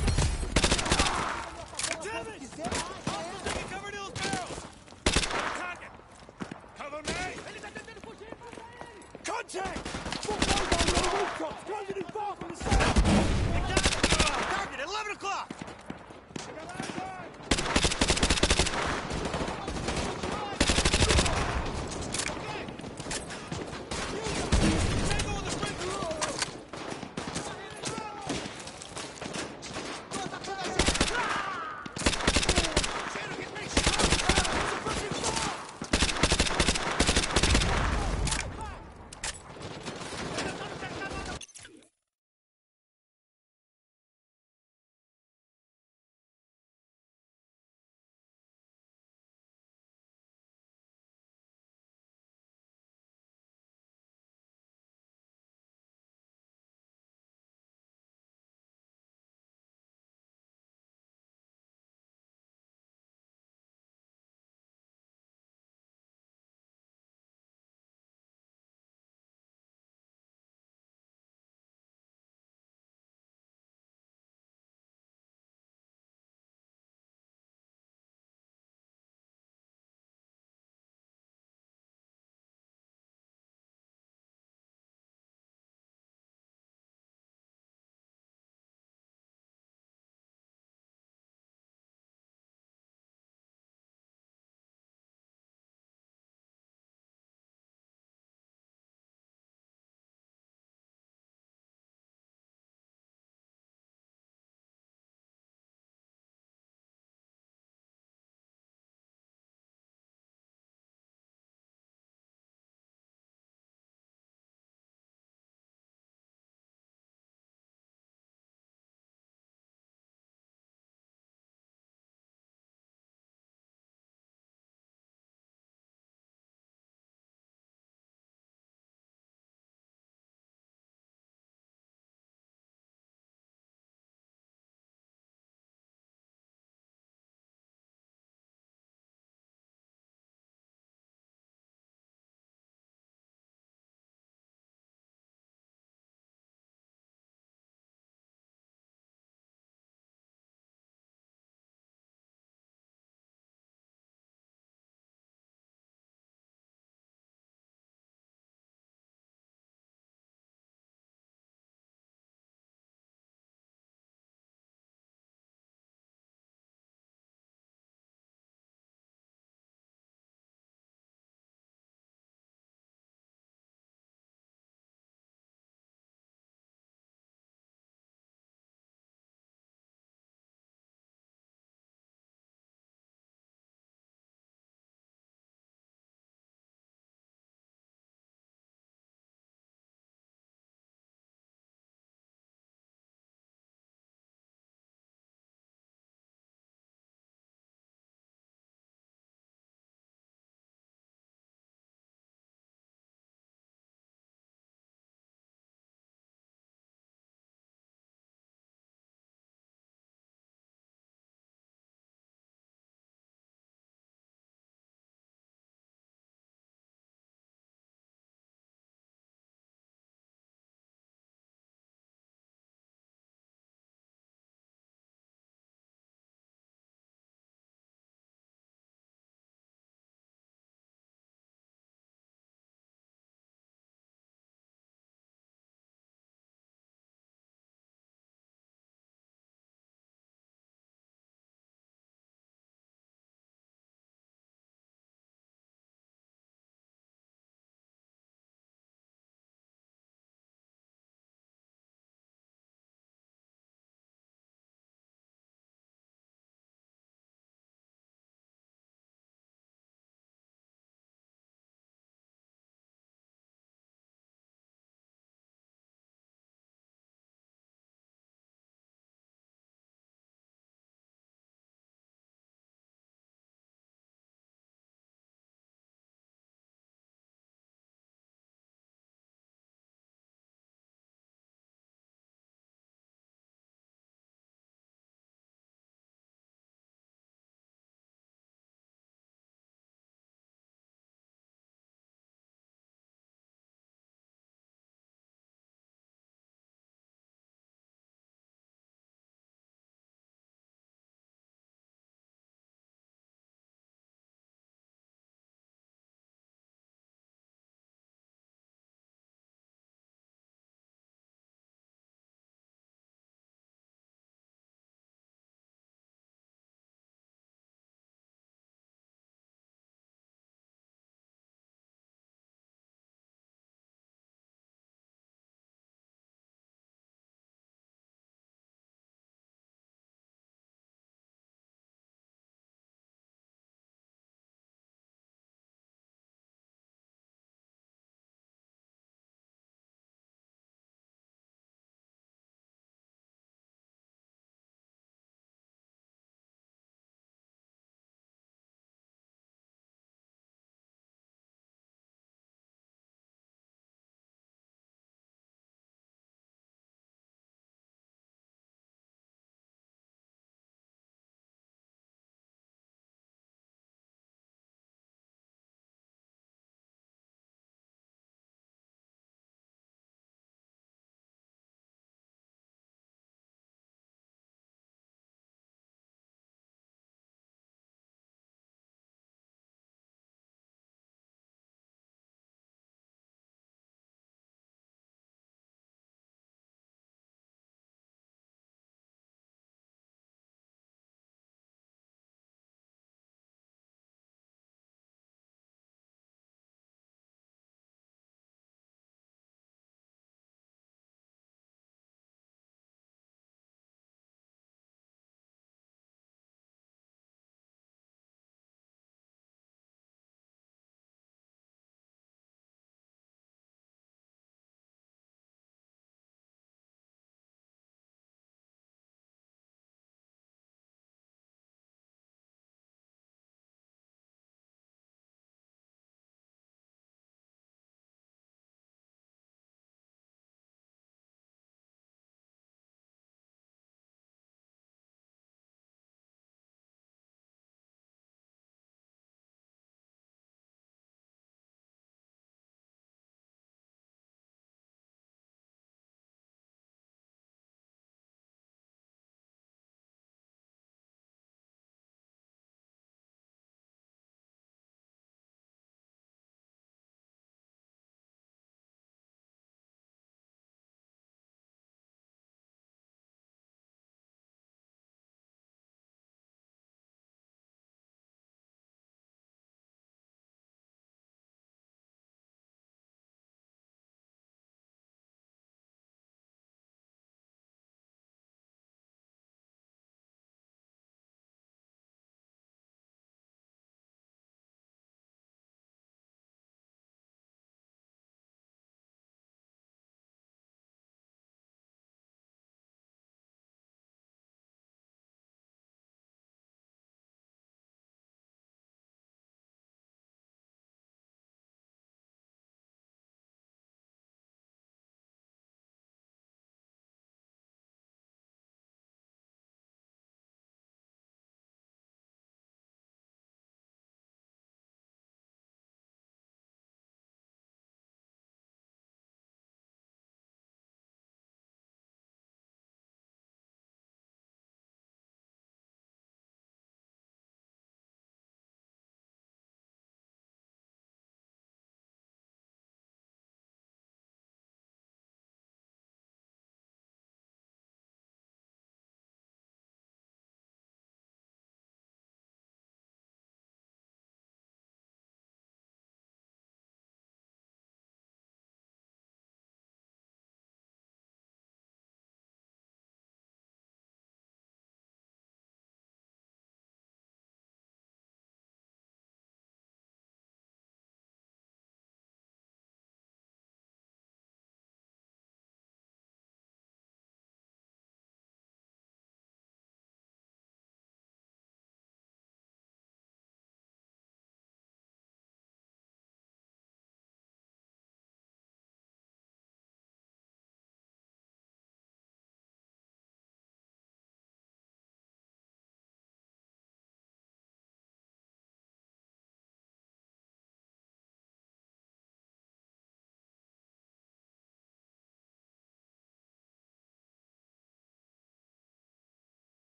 Damn it! Officers, cover those barrels! Attack it! Cover me! Contact!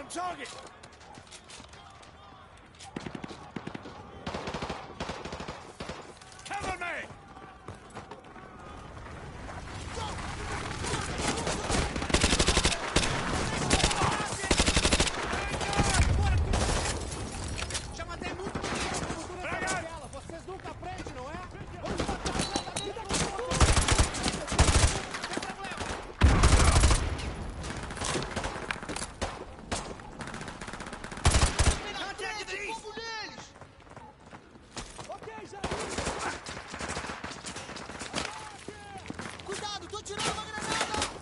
target! Cover me! Já matei muito cultura dela. Vocês nunca aprendem, não é? Vamos matar a vida do povo! Sem problema! Contact east! Fogo neles! Ok, já cuidado, tô tirando uma granada!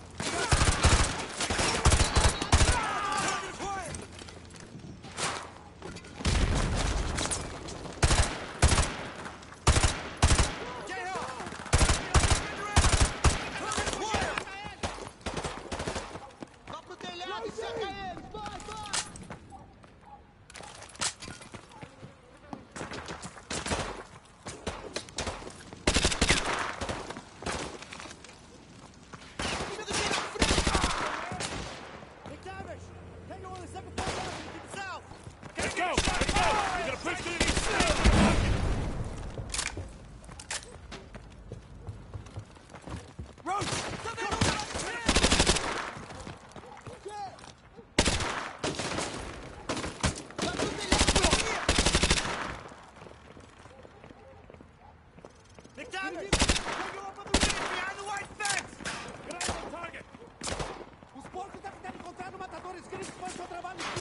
Vá pro telhado e seca eles! Vai, vai! Let's go! Let's go! We're gonna push to the east! Os porcos devem ter encontrado matadores gringos para o seu trabalho.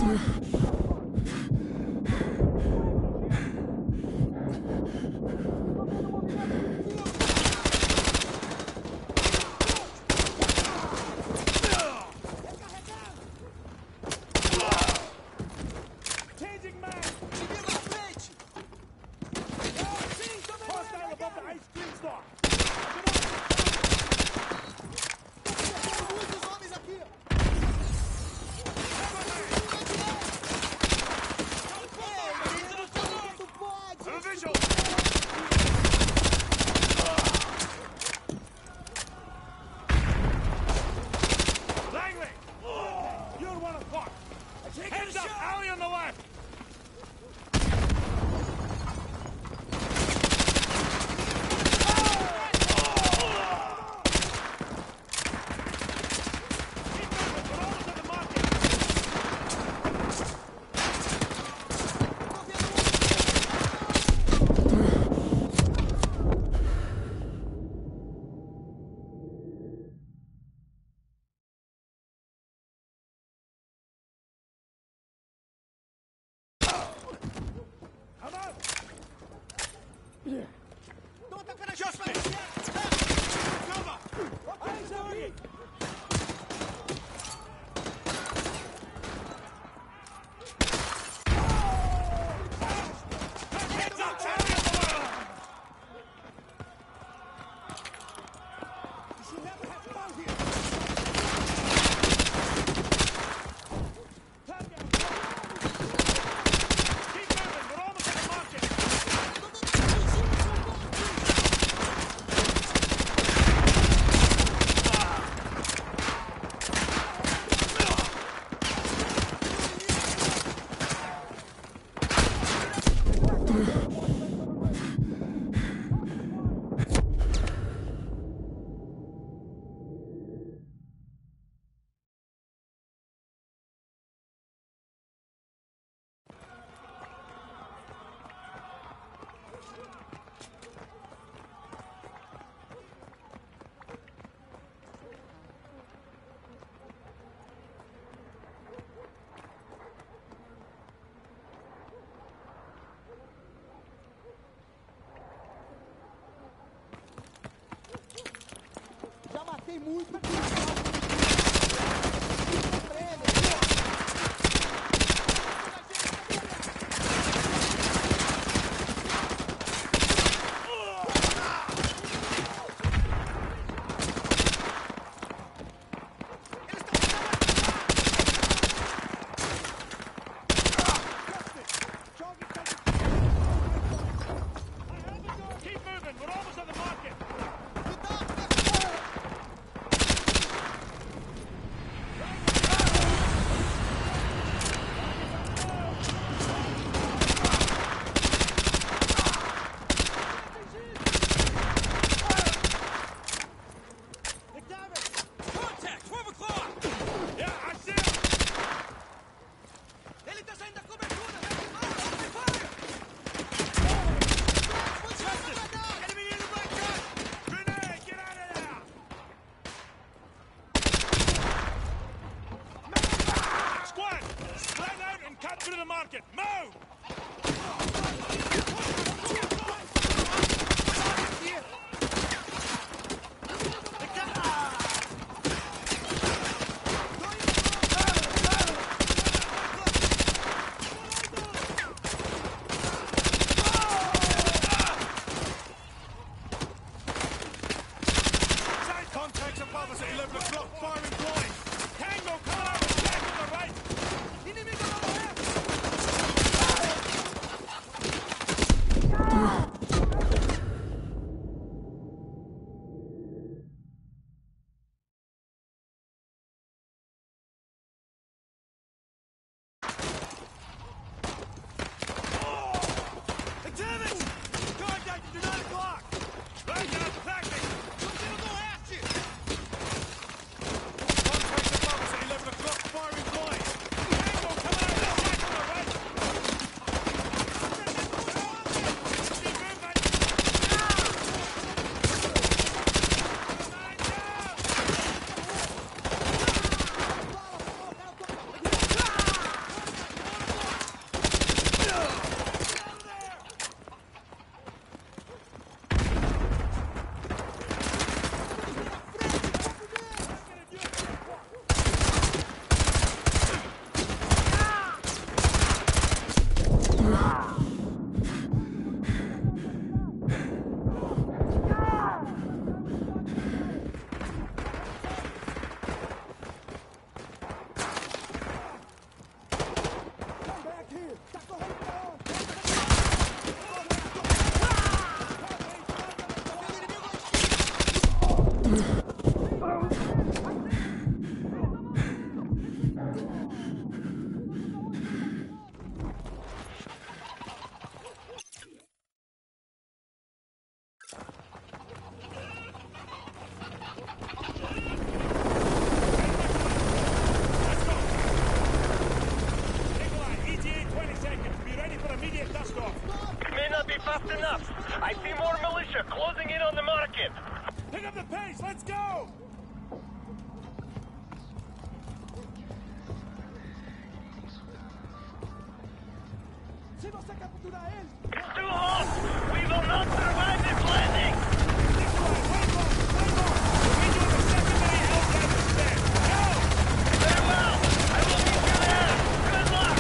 Tem muito aqui. I see more militia closing in on the market. Pick up the pace, let's go! Se você capturar ele... It's too hot! We will not survive this landing! This way, wait on, wait on! We'll meet you at the secondary elevator stand. Go! Very well! I will meet you there! Good luck!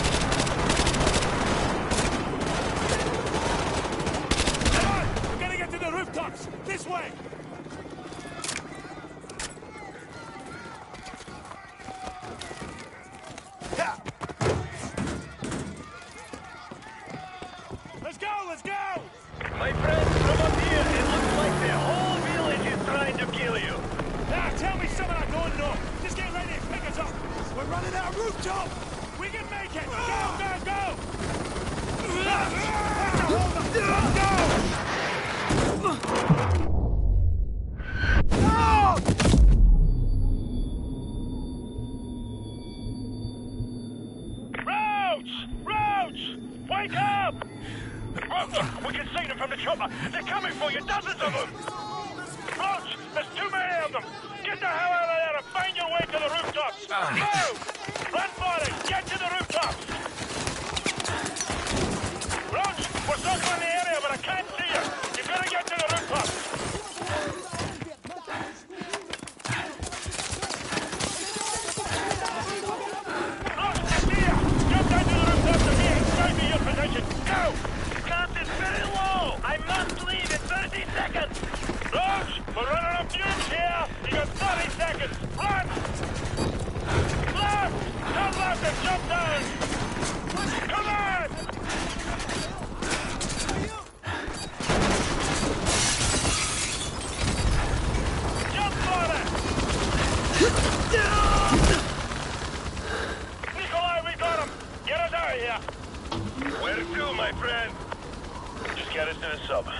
Come on! We're gonna get to the rooftops! This way! Let's go, let's go! My friends, from up here, it looks like the whole village is trying to kill you. Now, tell me something I'm going north. Just get ready and pick us up. We're running out of rooftop! We can make it! Go, go, go! Ah, hold up. Let's go! Roach! Roach! Wake up! Roach, we can see them from the chopper. They're coming for you, dozens of them! Roach, there's too many of them! Get the hell out of there and find your way to the rooftops! Go! Run for it! Get to the rooftops! Roach, we're circling in the area, but I can't see you! You gotta get to the rooftops! Roach, I see you! Jump down to the rooftops and here and stay me your position! Go! Count is very low! I must leave in thirty seconds! Roach, we're running on fumes here! You got thirty seconds! Run! Left! Turn left and jump down! Come on! Jump for it! Nikolai, we got him! Get us out of here! Where to, my friend? Just get us to the sub.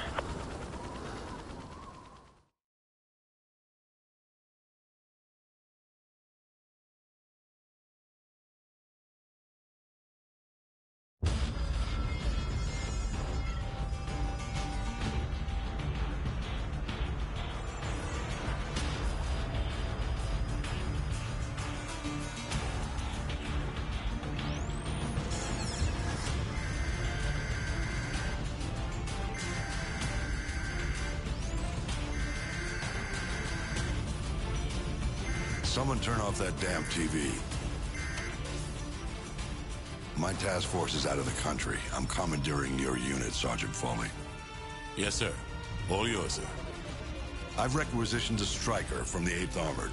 Someone turn off that damn T V. My task force is out of the country. I'm commandeering your unit, Sergeant Foley. Yes, sir. All yours, sir. I've requisitioned a striker from the eighth Armored.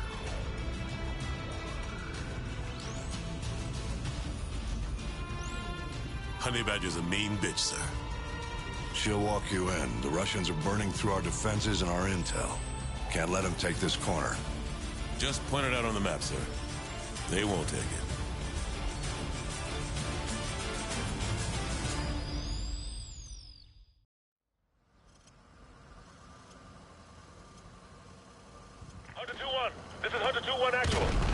Honey Badger's a mean bitch, sir. She'll walk you in. The Russians are burning through our defenses and our intel. Can't let them take this corner. Just point it out on the map, sir. They won't take it. Hunter two one, this is Hunter two one actual.